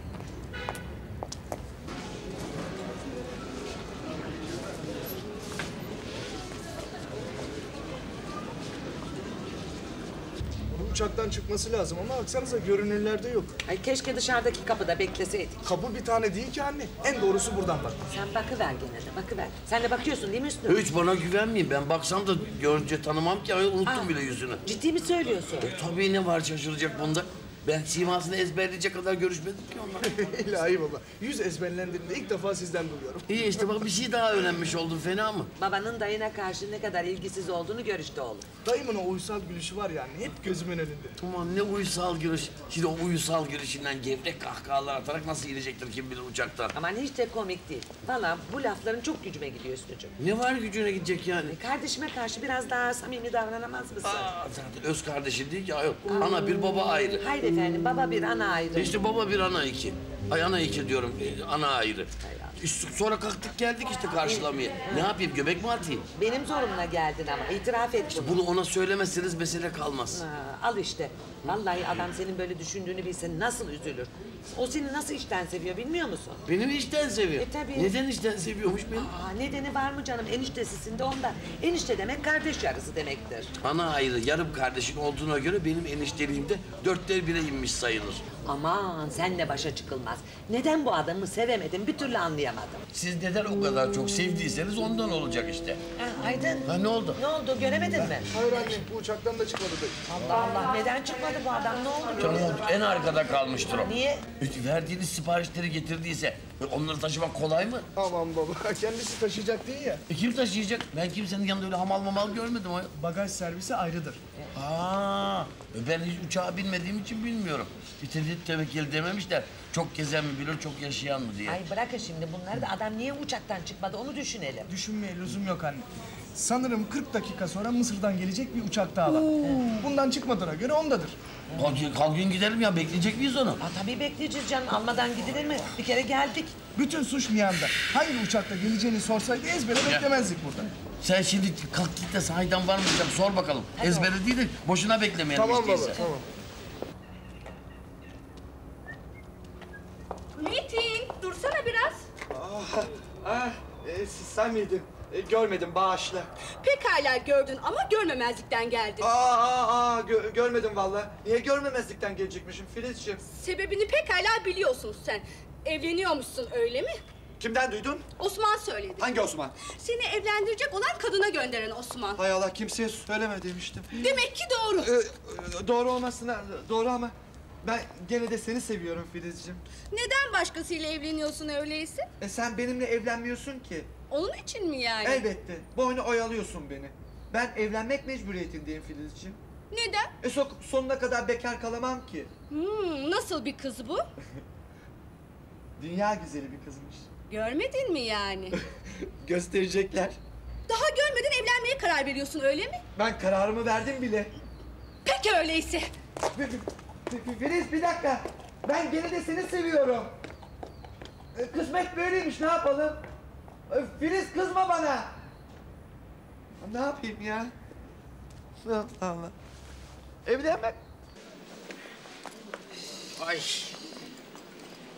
Speaker 4: Uçaktan çıkması lazım ama baksanıza görünürlerde yok.
Speaker 3: Ay keşke dışarıdaki kapıda bekleseydik.
Speaker 4: Kapı bir tane değil ki anne. En doğrusu buradan bak.
Speaker 3: Sen bakıver gene de bakıver. Sen de bakıyorsun değil mi Hüsnü?
Speaker 2: Hiç bana güvenmeyin. Ben baksam da görünce tanımam ki. Ay, unuttum
Speaker 3: Aa,
Speaker 2: bile yüzünü.
Speaker 3: Ciddi mi söylüyorsun?
Speaker 2: E, tabii ne var şaşıracak bunda? Ben simasını ezberleyecek kadar görüşmedim ki onunla.
Speaker 4: İlahi baba. Yüz ezberlendiğinde ilk defa sizden duyuyorum.
Speaker 2: İyi işte bak bir şey daha öğrenmiş oldum. Fena mı?
Speaker 3: Babanın dayına karşı ne kadar ilgisiz olduğunu gör işte oğlum.
Speaker 4: Dayımın o uysal gülüşü var ya anne. Hep gözümün önünde.
Speaker 2: Aman ne uysal gülüş. Şimdi o uysal gülüşünden gevrek kahkahalar atarak nasıl inecektir kim bilir uçaktan.
Speaker 3: Aman hiç de komik değil. Valla bu lafların çok gücüme gidiyor Hüsnücüğüm.
Speaker 2: Ne var gücüne gidecek yani?
Speaker 3: Kardeşime karşı biraz daha samimi davranamaz mısın?
Speaker 2: Aa, zaten öz kardeşi değil ki ayol. Ana bir baba ayrı.
Speaker 3: Hayır efendim, baba bir ana ayrı.
Speaker 2: İşte baba bir ana iki. Ay ana iki diyorum, e, ana ayrı. Üstü sonra kalktık geldik işte karşılamaya. Ne yapayım, göbek mi atayım?
Speaker 3: Benim zorumla geldin ama itiraf et bunu.
Speaker 2: Bunu ona söylemezseniz mesele kalmaz.
Speaker 3: Ha, al işte. Vallahi adam senin böyle düşündüğünü bilse nasıl üzülür. O seni nasıl içten seviyor bilmiyor musun?
Speaker 2: Beni mi içten seviyor?
Speaker 3: E tabii.
Speaker 2: Neden içten seviyormuş beni?
Speaker 3: Aa, nedeni var mı canım? Eniştesisin de ondan. Enişte demek kardeş yarısı demektir.
Speaker 2: Ana ayrı, yarım kardeşin olduğuna göre benim enişteliğimde dörtte bire inmiş sayılır.
Speaker 3: Aman senle başa çıkılmaz. Neden bu adamı sevemedim bir türlü anlayamadım.
Speaker 2: Siz neden o kadar çok sevdiyseniz ondan olacak işte.
Speaker 3: Ha, Aydın.
Speaker 2: Ha ne oldu?
Speaker 3: Ne oldu göremedin mi?
Speaker 4: Hayır anne bu uçaktan da çıkmadı dayı.
Speaker 3: Allah Allah neden çıkmadı bu adam ne oldu?
Speaker 2: Canım en arkada kalmıştır o.
Speaker 3: Niye?
Speaker 2: Verdiğiniz siparişleri getirdiyse onları taşımak kolay mı?
Speaker 4: Aman baba kendisi taşıyacak değil ya.
Speaker 2: E kim taşıyacak? Ben kimsenin yanında öyle hamal mamal görmedim. O.
Speaker 4: Bagaj servisi ayrıdır.
Speaker 2: Aa, ben hiç uçağa binmediğim için bilmiyorum. İtelit tevekkil dememişler. Çok gezen mi bilir, çok yaşayan mı diye.
Speaker 3: Ay bırakın şimdi bunları da adam niye uçaktan çıkmadı onu düşünelim.
Speaker 4: Düşünmeye lüzum yok anne. Sanırım kırk dakika sonra Mısır'dan gelecek bir uçak daha var. Bundan çıkmadığına göre ondadır.
Speaker 2: Kalkın, kalkın gidelim ya, bekleyecek miyiz onu?
Speaker 3: Aa, tabii bekleyeceğiz canım, almadan gidilir mi? Bir kere geldik.
Speaker 4: Bütün suç Nihan'da. Hangi uçakta geleceğini sorsaydı ezbere beklemezdik burada.
Speaker 2: Sen şimdi kalk git de sahiden var mı uçak sor bakalım. Hadi Ezbere o. Değil de boşuna beklemeyelim
Speaker 4: tamam
Speaker 2: isteyse.
Speaker 4: Baba, tamam.
Speaker 13: Metin, dursana biraz.
Speaker 4: Ah, ah, e, sen miydin? E, görmedim, bağışla.
Speaker 14: Pekala gördün ama görmemezlikten geldin.
Speaker 4: Aa, aa, aa gö görmedim vallahi. Niye görmemezlikten gelecekmişim Filizciğim?
Speaker 14: Sebebini pekala biliyorsun sen. Evleniyormuşsun öyle mi?
Speaker 4: Kimden duydun?
Speaker 14: Osman söyledi.
Speaker 4: Hangi Osman?
Speaker 14: Seni evlendirecek olan kadına gönderen Osman.
Speaker 4: Hay Allah kimseye söyleme demiştim.
Speaker 14: Demek ki doğru.
Speaker 4: Ee, doğru olmasına doğru ama ben gene de seni seviyorum Filizciğim.
Speaker 14: Neden başkasıyla evleniyorsun öyleyse?
Speaker 4: E sen benimle evlenmiyorsun ki.
Speaker 14: Onun için mi yani?
Speaker 4: Elbette. Boynu oyalıyorsun beni. Ben evlenmek mecburiyetindeyim Filizciğim.
Speaker 14: Neden?
Speaker 4: E so sonuna kadar bekar kalamam ki.
Speaker 14: Hmm, nasıl bir kız bu?
Speaker 4: Dünya güzeli bir kızmış.
Speaker 14: Görmedin mi yani?
Speaker 4: Gösterecekler.
Speaker 14: Daha görmeden evlenmeye karar veriyorsun öyle mi?
Speaker 4: Ben kararımı verdim bile.
Speaker 14: Peki öyleyse.
Speaker 4: Filiz bir dakika. Ben gene de seni seviyorum. Kısmet böyleymiş ne yapalım? Filiz kızma bana. Ne yapayım ya? Allah Allah. Evlenmek.
Speaker 2: Ay.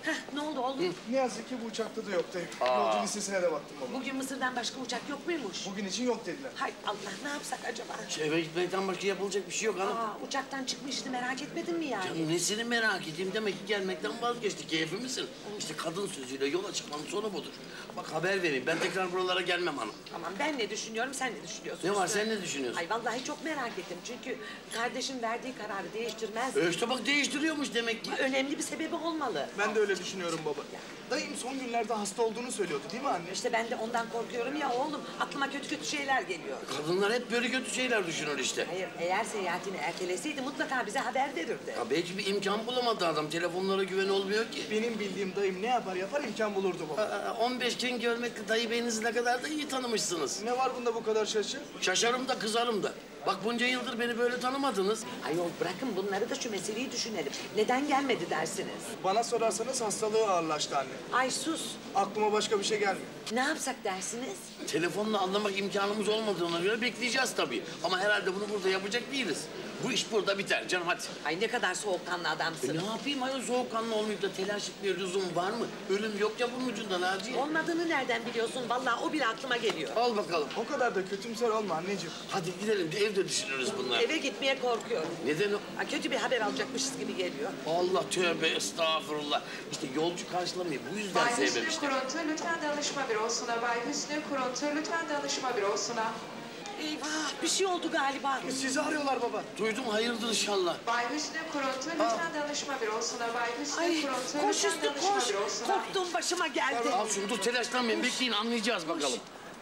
Speaker 3: Heh, ne oldu oğlum?
Speaker 15: Ne yazık ki bu uçakta da yok dayı.
Speaker 2: Aa.
Speaker 15: Yolcu listesine de baktım baba.
Speaker 3: Bugün Mısır'dan başka uçak yok muymuş?
Speaker 15: Bugün için yok dediler.
Speaker 3: Hay Allah, ne yapsak acaba?
Speaker 2: Şu eve gitmekten başka yapılacak bir şey yok hanım.
Speaker 3: Aa, uçaktan çıkmıştı, merak etmedin mi yani?
Speaker 2: Canım nesini merak edeyim, demek ki gelmekten vazgeçti, keyfi misin? İşte kadın sözüyle yola çıkmanın sonu budur. Bak haber vereyim, ben tekrar buralara gelmem hanım.
Speaker 3: Tamam, ben ne düşünüyorum, sen ne düşünüyorsun?
Speaker 2: Ne var, sen ne düşünüyorsun?
Speaker 3: Ay vallahi çok merak ettim çünkü kardeşim verdiği kararı değiştirmez.
Speaker 2: E işte bak değiştiriyormuş demek ki.
Speaker 3: Önemli bir sebebi olmalı.
Speaker 15: Ben de öyle düşünüyorum baba. Dayım son günlerde hasta olduğunu söylüyordu değil mi anne?
Speaker 3: İşte ben de ondan korkuyorum ya oğlum. Aklıma kötü kötü şeyler geliyor.
Speaker 2: Kadınlar hep böyle kötü şeyler düşünür işte.
Speaker 3: Hayır, eğer seyahatini erteleseydi mutlaka bize haber verirdi.
Speaker 2: Ya belki bir imkan bulamadı adam, telefonlara güven olmuyor ki.
Speaker 15: Benim bildiğim dayım ne yapar yapar imkan bulurdu baba.
Speaker 2: Aa, on beş gün görmekle dayı beyinizi ne kadar da iyi tanımışsınız.
Speaker 15: Ne var bunda bu kadar şaşı?
Speaker 2: Şaşarım da kızarım da. Bak bunca yıldır beni böyle tanımadınız.
Speaker 3: Ayol bırakın bunları da şu meseleyi düşünelim. Neden gelmedi dersiniz?
Speaker 15: Bana sorarsanız hastalığı ağırlaştı anne.
Speaker 3: Ay sus.
Speaker 15: Aklıma başka bir şey gelmiyor.
Speaker 3: Ne yapsak dersiniz?
Speaker 2: Telefonla anlamak imkanımız olmadığına göre bekleyeceğiz tabii. Ama herhalde bunu burada yapacak değiliz. Bu iş burada biter canım, hadi.
Speaker 3: Ay ne kadar soğukkanlı adamsın.
Speaker 2: E ne yapayım ayol, soğukkanlı olmayıp da telaş etmeye lüzum var mı? Ölüm yok ya bunun ucunda Naciye.
Speaker 3: Olmadığını nereden biliyorsun? Vallahi o bile aklıma geliyor.
Speaker 2: Al bakalım.
Speaker 15: O kadar da kötümser olma anneciğim.
Speaker 2: Hadi gidelim de evde düşünürüz bunları.
Speaker 3: Eve gitmeye korkuyorum.
Speaker 2: Neden o?
Speaker 3: Ha, kötü bir haber alacakmışız gibi geliyor.
Speaker 2: Allah tövbe estağfurullah. İşte yolcu karşılamayı bu yüzden
Speaker 16: Bay Hüsnü
Speaker 2: sevmemiştim.
Speaker 16: Kuruntu lütfen danışma bürosuna. Bay Hüsnü Kuruntu lütfen danışma bürosuna.
Speaker 3: Eyvah, bir şey oldu galiba.
Speaker 15: Sizi arıyorlar baba.
Speaker 2: Duydum, hayırdır inşallah.
Speaker 16: Bay Hüsnü Kuruntu lütfen danışma bürosuna. Bay Hüsnü
Speaker 3: Ay
Speaker 16: Kuruntu
Speaker 3: koş
Speaker 16: lütfen
Speaker 3: üstü
Speaker 16: danışma
Speaker 3: koş.
Speaker 16: bürosuna.
Speaker 3: Korktuğum başıma geldi.
Speaker 2: Al şunu, dur telaşlanmayın, bekleyin anlayacağız bakalım.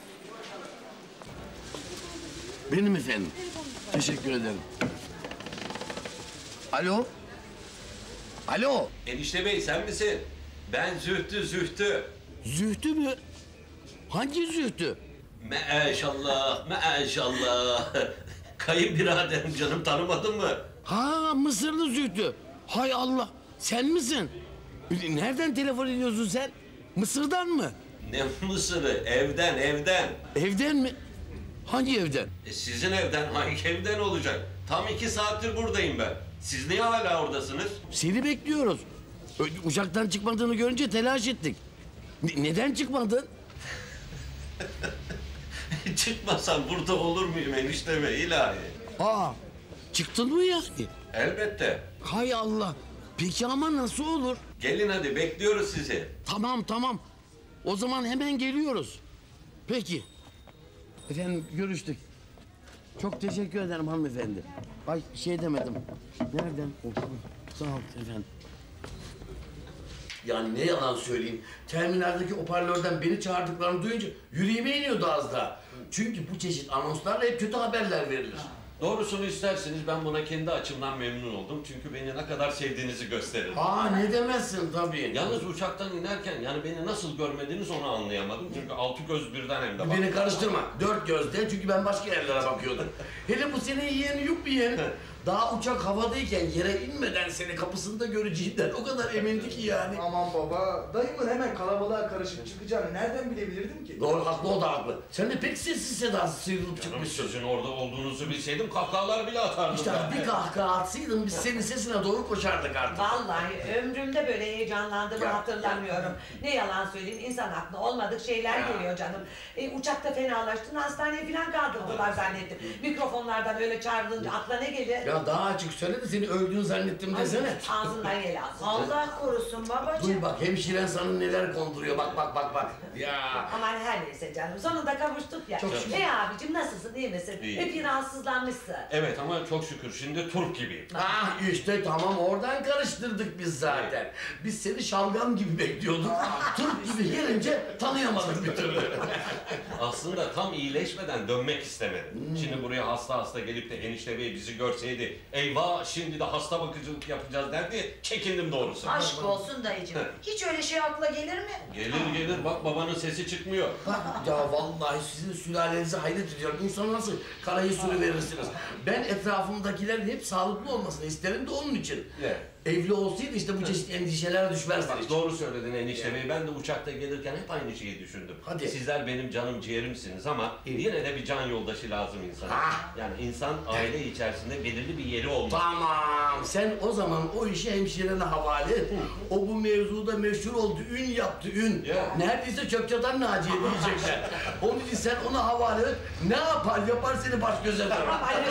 Speaker 2: Benim efendim. Teşekkür ederim. Alo? Alo?
Speaker 17: Enişte bey sen misin? Ben Zühtü Zühtü.
Speaker 2: Zühtü mü? Hangi Zühtü?
Speaker 17: Maşallah, maşallah. Kayınbiraderim canım, tanımadın mı?
Speaker 2: Ha, Mısırlı Zühtü. Hay Allah, sen misin? Nereden telefon ediyorsun sen? Mısır'dan mı?
Speaker 17: Ne Mısır'ı? Evden, evden.
Speaker 2: Evden mi? Hangi evden?
Speaker 17: E sizin evden, hangi evden olacak? Tam iki saattir buradayım ben. Siz niye hala oradasınız?
Speaker 2: Seni bekliyoruz. Ö- Uçaktan çıkmadığını görünce telaş ettik. Ne- neden çıkmadın?
Speaker 17: Çıkmasam burada olur muyum enişte bey, ilahi?
Speaker 2: Aa, çıktın mı yani?
Speaker 17: Elbette.
Speaker 2: Hay Allah. Peki ama nasıl olur?
Speaker 17: Gelin hadi, bekliyoruz sizi.
Speaker 2: Tamam tamam. O zaman hemen geliyoruz. Peki. Efendim görüştük. Çok teşekkür ederim hanımefendi. Ay bir şey demedim. Nereden? Oh, sağ ol efendim. Yani ne yalan söyleyeyim. Terminaldeki hoparlörden beni çağırdıklarını duyunca yüreğime iniyordu az daha. Çünkü bu çeşit anonslarla hep kötü haberler verilir.
Speaker 17: Doğrusunu isterseniz ben buna kendi açımdan memnun oldum. Çünkü beni ne kadar sevdiğinizi gösterir.
Speaker 2: Aa ne demezsin tabii.
Speaker 17: Yalnız uçaktan inerken yani beni nasıl görmediniz onu anlayamadım. Çünkü altı göz birden hem de baktım.
Speaker 2: Beni karıştırma. Dört gözle çünkü ben başka yerlere bakıyordum. Hele bu senin yeğeni yok bir yeğeni. Daha uçak havadayken yere inmeden seni kapısında göreceğinden o kadar emindi ki yani.
Speaker 15: Aman baba, dayımın hemen kalabalığa karışıp çıkacağını nereden bilebilirdim ki?
Speaker 2: Doğru, haklı, o da haklı. Sen de pek sessiz sedasız sıyrılıp
Speaker 17: Canım
Speaker 2: çıkmışsın.
Speaker 17: sizin orada olduğunuzu bilseydim kahkahalar bile atardım.
Speaker 2: İşte
Speaker 17: ben.
Speaker 2: bir kahkaha atsaydın biz senin sesine doğru koşardık artık.
Speaker 3: Vallahi ömrümde böyle heyecanlandığımı
Speaker 2: Ya,
Speaker 3: hatırlamıyorum. Ne yalan söyleyeyim, insan aklına olmadık şeyler
Speaker 2: Ya.
Speaker 3: geliyor canım. E, uçakta fenalaştın, hastaneye falan kaldırdılar zannettim. Mikrofonlardan öyle çağrılınca akla ne gelir?
Speaker 2: Ya daha açık söyle de seni öldüğünü zannettim desene.
Speaker 3: Ağzından yel alsın.
Speaker 1: Allah korusun babacığım.
Speaker 2: Duy bak hemşiren sana neler konduruyor bak bak bak bak. Ya.
Speaker 3: Aman her neyse canım, sonunda kavuştuk ya.
Speaker 2: Çok şükür.
Speaker 3: E abicim nasılsın, iyi misin?
Speaker 17: İyiyim.
Speaker 3: Hep rahatsızlanmışsın.
Speaker 17: Evet ama çok şükür şimdi Turp gibiyim.
Speaker 2: Ah işte tamam oradan karıştırdık biz zaten. Biz seni şalgam gibi bekliyorduk. Turp gibi gelince tanıyamadık bir türlü.
Speaker 17: Aslında tam iyileşmeden dönmek istemedim. Şimdi buraya hasta hasta gelip de enişte bey bizi görseydi eyvah şimdi de hasta bakıcılık yapacağız derdi, çekindim doğrusu.
Speaker 1: Aşk olsun dayıcığım. Hiç öyle şey akla gelir mi?
Speaker 17: Gelir gelir bak babanın sesi çıkmıyor.
Speaker 2: Ya vallahi sizin sülalenize hayret ediyorum. İnsan nasıl karayı sürü verirsiniz. Ben etrafımdakilerin hep sağlıklı olmasını isterim de onun için.
Speaker 17: Ne?
Speaker 2: Evli olsaydı işte bu çeşit endişeler düşmezdi.
Speaker 17: Bak, doğru söyledin enişte bey. Ben de uçakta gelirken hep aynı şeyi düşündüm.
Speaker 2: Hadi.
Speaker 17: Sizler benim canım ciğerimsiniz ama yine de bir can yoldaşı lazım insana.
Speaker 2: Ah.
Speaker 17: Yani insan aile içerisinde belirli bir yeri olmalı.
Speaker 2: Tamam. Sen o zaman o işi hemşirene havale et. O bu mevzuda meşhur oldu, ün yaptı, ün.
Speaker 17: Ya.
Speaker 2: Neredeyse Çöpçatan Naciye diyecekler. Onun için sen ona havale et. Ne yapar? Yapar seni baş göz eder.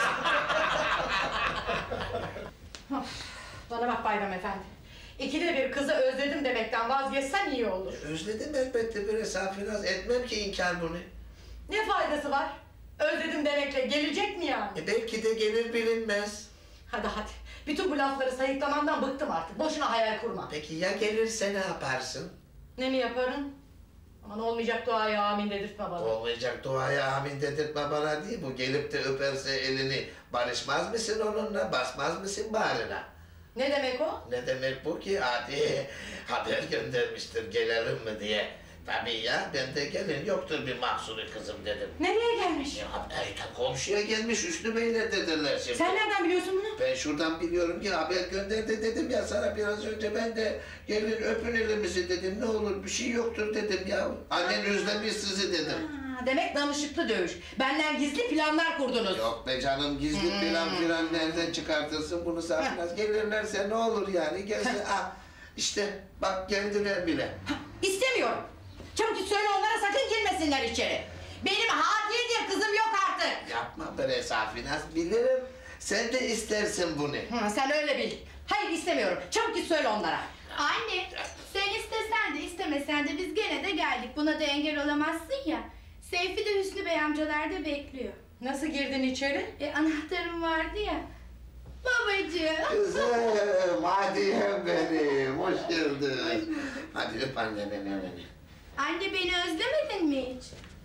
Speaker 7: Bana bak Bayram Efendi. İkide bir kızı özledim demekten vazgeçsen iyi olur.
Speaker 6: Özledim elbette bir Safinaz. Etmem ki inkar bunu.
Speaker 7: Ne faydası var? Özledim demekle gelecek mi yani?
Speaker 6: E belki de gelir bilinmez.
Speaker 7: Hadi hadi. Bütün bu lafları sayıklamandan bıktım artık. Boşuna hayal kurma.
Speaker 6: Peki ya gelirse ne yaparsın?
Speaker 7: Ne mi yaparım? Aman olmayacak duaya amin dedirtme bana.
Speaker 6: Olmayacak duaya amin dedirtme bana değil. Bu gelip de öperse elini barışmaz mısın onunla? Basmaz mısın bağrına?
Speaker 7: Ne demek o?
Speaker 6: Ne demek bu ki? Hadi haber göndermiştir gelelim mi diye. Tabii ya, ben de gelin yoktur bir mahsuru kızım dedim.
Speaker 7: Nereye gelmiş?
Speaker 6: Ya e, komşuya gelmiş Hüsnü Bey'le dediler şimdi.
Speaker 7: Sen nereden biliyorsun bunu?
Speaker 6: Ben şuradan biliyorum ki haber gönderdi dedim ya sana biraz önce. Ben de gelin öpün elimizi dedim, ne olur bir şey yoktur dedim ya. Annen özlemiş sizi dedim.
Speaker 7: Ha, demek danışıklı dövüş. Benden gizli planlar kurdunuz.
Speaker 6: Yok be canım, gizli
Speaker 7: Hmm.
Speaker 6: plan filan nereden çıkartırsın bunu Safinaz? Gelirlerse ne olur yani, gelsin. Ah, işte bak geldiler bile.
Speaker 7: İstemiyorum. Çabuk git söyle onlara sakın girmesinler içeri. Benim hadiyediğim kızım yok artık.
Speaker 6: Yapma be Safinaz, bilirim. Sen de istersin bunu.
Speaker 7: Ha, sen öyle bil. Hayır istemiyorum. Çabuk git söyle onlara.
Speaker 13: Anne, sen istesen de istemesen de biz gene de geldik. Buna da engel olamazsın ya. Seyfi de Hüsnü Bey amcalar da bekliyor.
Speaker 7: Nasıl girdin içeri?
Speaker 13: E, anahtarım vardı ya. Babacığım.
Speaker 6: Kızım, hadi benim, hoş geldin. Hadi öp anneni.
Speaker 13: Anne beni özlemedin mi hiç?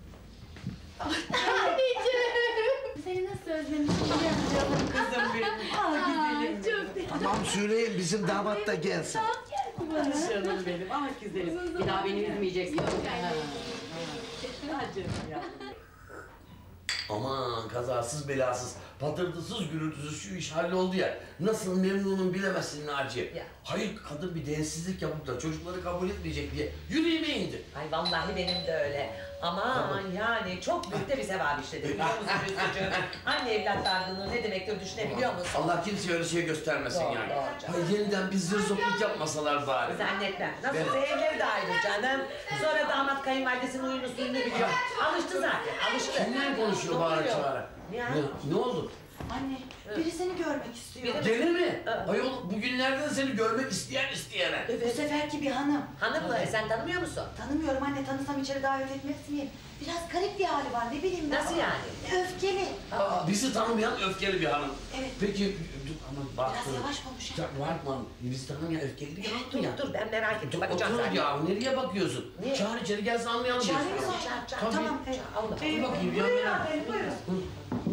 Speaker 13: Anneciğim. Seni nasıl özlemişim?
Speaker 7: Kızım benim.
Speaker 13: Ah güzelim. Çok
Speaker 6: Tamam söyleyin, bizim damat da gelsin.
Speaker 7: Canım benim. Ah güzelim. Bir daha beni üzmeyeceksin.
Speaker 13: Yok anne.
Speaker 7: Ah canım ya.
Speaker 2: Aman kazasız belasız, patırtısız gürültüsüz şu iş halloldu ya. Nasıl memnunum bilemezsin Naciye.
Speaker 3: Ya.
Speaker 2: Hayır, kadın bir densizlik yapıp da çocukları kabul etmeyecek diye yüreğime indi.
Speaker 3: Ay vallahi benim de öyle. Aman yani çok büyük de bir sevap işledim biliyor musun Hüsnü'cüğüm? Anne evlat dargınlığı ne demektir düşünebiliyor musun?
Speaker 2: Allah kimseye öyle şey göstermesin
Speaker 3: Doğru,
Speaker 2: yani.
Speaker 3: doğru canım.
Speaker 2: Hayır, yeniden bir zırzokluk yapmasalar bari.
Speaker 3: Zannetmem. Nasılsa evleri de ayrı canım. Sonra damat kayınvalidesinin huyunu suyunu biliyor. Alıştı zaten, alıştı.
Speaker 2: Kimler konuşuyor bağıra çağıra?
Speaker 3: Ya.
Speaker 2: Ne, ne oldu?
Speaker 1: Anne, biri seni görmek istiyor.
Speaker 2: Gene mi? Ayol bugünlerde de seni görmek isteyen isteyene.
Speaker 1: Bu seferki bir hanım.
Speaker 3: Hanım mı? Sen tanımıyor musun?
Speaker 1: Tanımıyorum anne, tanısam içeri davet etmez miyim? Biraz garip bir hali var, ne bileyim ben.
Speaker 3: Nasıl yani?
Speaker 1: Öfkeli.
Speaker 2: Aa, bizi tanımayan öfkeli bir hanım.
Speaker 1: Evet.
Speaker 2: Peki, dur ama bak.
Speaker 1: Biraz yavaş konuş.
Speaker 2: Ya bakma, bizi tanımayan öfkeli bir hanım
Speaker 3: Dur
Speaker 2: ya.
Speaker 3: dur ben merak ettim.
Speaker 2: Dur,
Speaker 3: Bakacağım
Speaker 2: otur
Speaker 3: zaten.
Speaker 2: ya, nereye bakıyorsun?
Speaker 3: Niye?
Speaker 2: Çağır içeri gelsin anlayalım.
Speaker 1: Çağırayım
Speaker 2: diyorsun.
Speaker 1: mı?
Speaker 3: Çağır, çağır.
Speaker 2: Tabii.
Speaker 1: Tamam, evet.
Speaker 3: Allah.
Speaker 2: Dur bakayım ya.
Speaker 1: Buyurun
Speaker 2: ya.
Speaker 1: efendim, buyurun.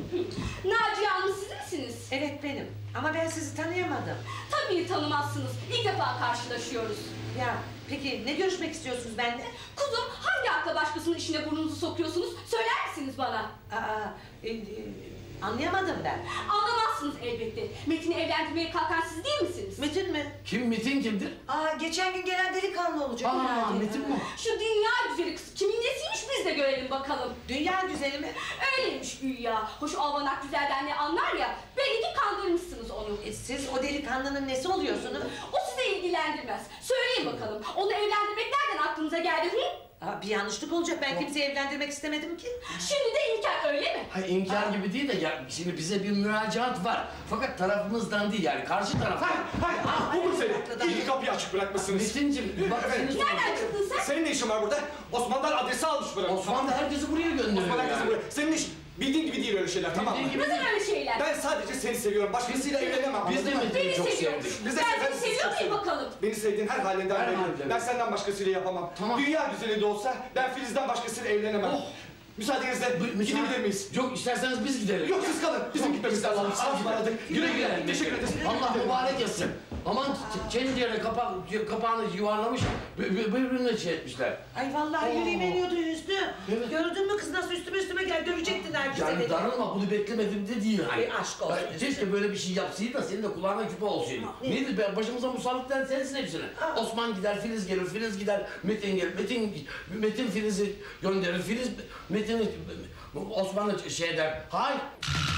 Speaker 14: Naciye Hanım siz misiniz?
Speaker 3: Evet benim. Ama ben sizi tanıyamadım.
Speaker 14: Tabii tanımazsınız. İlk defa karşılaşıyoruz.
Speaker 3: Ya peki ne görüşmek istiyorsunuz benimle?
Speaker 14: Kuzum hangi akla başkasının işine burnunuzu sokuyorsunuz? Söyler misiniz bana?
Speaker 3: Aa, e, e, anlayamadım ben.
Speaker 14: Anlamazsınız elbette. Metin'i evlendirmeye kalkan siz değil misiniz?
Speaker 3: Metin mi?
Speaker 2: Kim, Metin kimdir?
Speaker 1: Aa, geçen gün gelen delikanlı olacak.
Speaker 2: Aa,
Speaker 1: herhalde.
Speaker 2: Metin mi?
Speaker 14: Şu dünya güzeli kız kimin nesiymiş biz de görelim bakalım.
Speaker 3: Dünya güzeli mi?
Speaker 14: Öyleymiş güya. Hoş almanak güzelden ne anlar ya. Belli ki kandırmışsınız onu.
Speaker 3: E, siz o delikanlının nesi oluyorsunuz?
Speaker 14: O size ilgilendirmez. Söyleyin bakalım. Onu evlendirmek nereden aklınıza geldi? Hı?
Speaker 3: Aa, bir yanlışlık olacak. Ben kimseyi evlendirmek istemedim ki.
Speaker 14: Şimdi de inkar öyle mi?
Speaker 2: Hayır, inkar gibi değil de ya, şimdi bize bir müracaat var. Fakat tarafımızdan değil yani karşı taraftan.
Speaker 4: Hayır, hayır, buldum seni. İyi kapıyı açık bırakmışsınız.
Speaker 2: Metin'cim bak seni
Speaker 14: Nereden çıktın sen?
Speaker 4: Senin ne işin var burada? Osman'dan adresi almış bırakmış.
Speaker 2: Osman da herkesi buraya gönderiyor
Speaker 4: Osman herkesi
Speaker 2: yani.
Speaker 4: buraya. Senin iş bildiğin gibi değil öyle şeyler, tamam mı?
Speaker 2: Bildiğin gibi
Speaker 14: Nasıl öyle şeyler?
Speaker 4: Ben sadece seni seviyorum. Başkasıyla evlenemem.
Speaker 2: Biz de
Speaker 4: anladın mı?
Speaker 2: Metin'i
Speaker 14: Beni
Speaker 2: çok
Speaker 14: seviyorum.
Speaker 2: sevdik.
Speaker 4: Biz de
Speaker 14: Ben
Speaker 4: ben
Speaker 14: seni
Speaker 4: sizi
Speaker 14: seviyor
Speaker 4: çok
Speaker 14: muyum
Speaker 4: seviyorum.
Speaker 14: bakalım?
Speaker 4: Beni sevdiğin her halinden
Speaker 2: Her
Speaker 4: belli.
Speaker 2: halinden.
Speaker 4: Ben senden başkasıyla yapamam.
Speaker 2: Tamam.
Speaker 4: Dünya güzeli de olsa ben Filiz'den başkasıyla evlenemem.
Speaker 2: Oh.
Speaker 4: Müsaadenizle
Speaker 2: Bu-
Speaker 4: gidebilir
Speaker 2: müsaade-
Speaker 4: miyiz?
Speaker 2: Yok, isterseniz biz gidelim.
Speaker 4: Yok siz kalın. Bizim gitmemiz lazım.
Speaker 2: Allah'ım, sağ olun.
Speaker 4: Aradık.
Speaker 2: Güle güle.
Speaker 4: Teşekkür ederiz.
Speaker 2: Allah mübarek etsin. Aman tencere kapak, kapağını yuvarlamış, birbirine şey etmişler.
Speaker 1: Ay vallahi
Speaker 2: Oo.
Speaker 1: yüreğime iniyordu Hüsnü.
Speaker 2: Evet.
Speaker 1: Gördün mü kız nasıl üstüme üstüme gel, dövecektin herkese
Speaker 2: Yani
Speaker 1: beni.
Speaker 2: darılma, bunu beklemedim de değil.
Speaker 3: Ay aşk olsun.
Speaker 2: Ya, keşke böyle bir şey yapsaydı da senin de kulağına küpe olsaydı. Nedir be, başımıza musallat den sensin hepsine. Osman gider, Filiz gelir, Filiz gider, Metin gelir, Metin, Metin Filiz'i gönderir, Filiz Metin'i, Osman'ı şey der. Hay!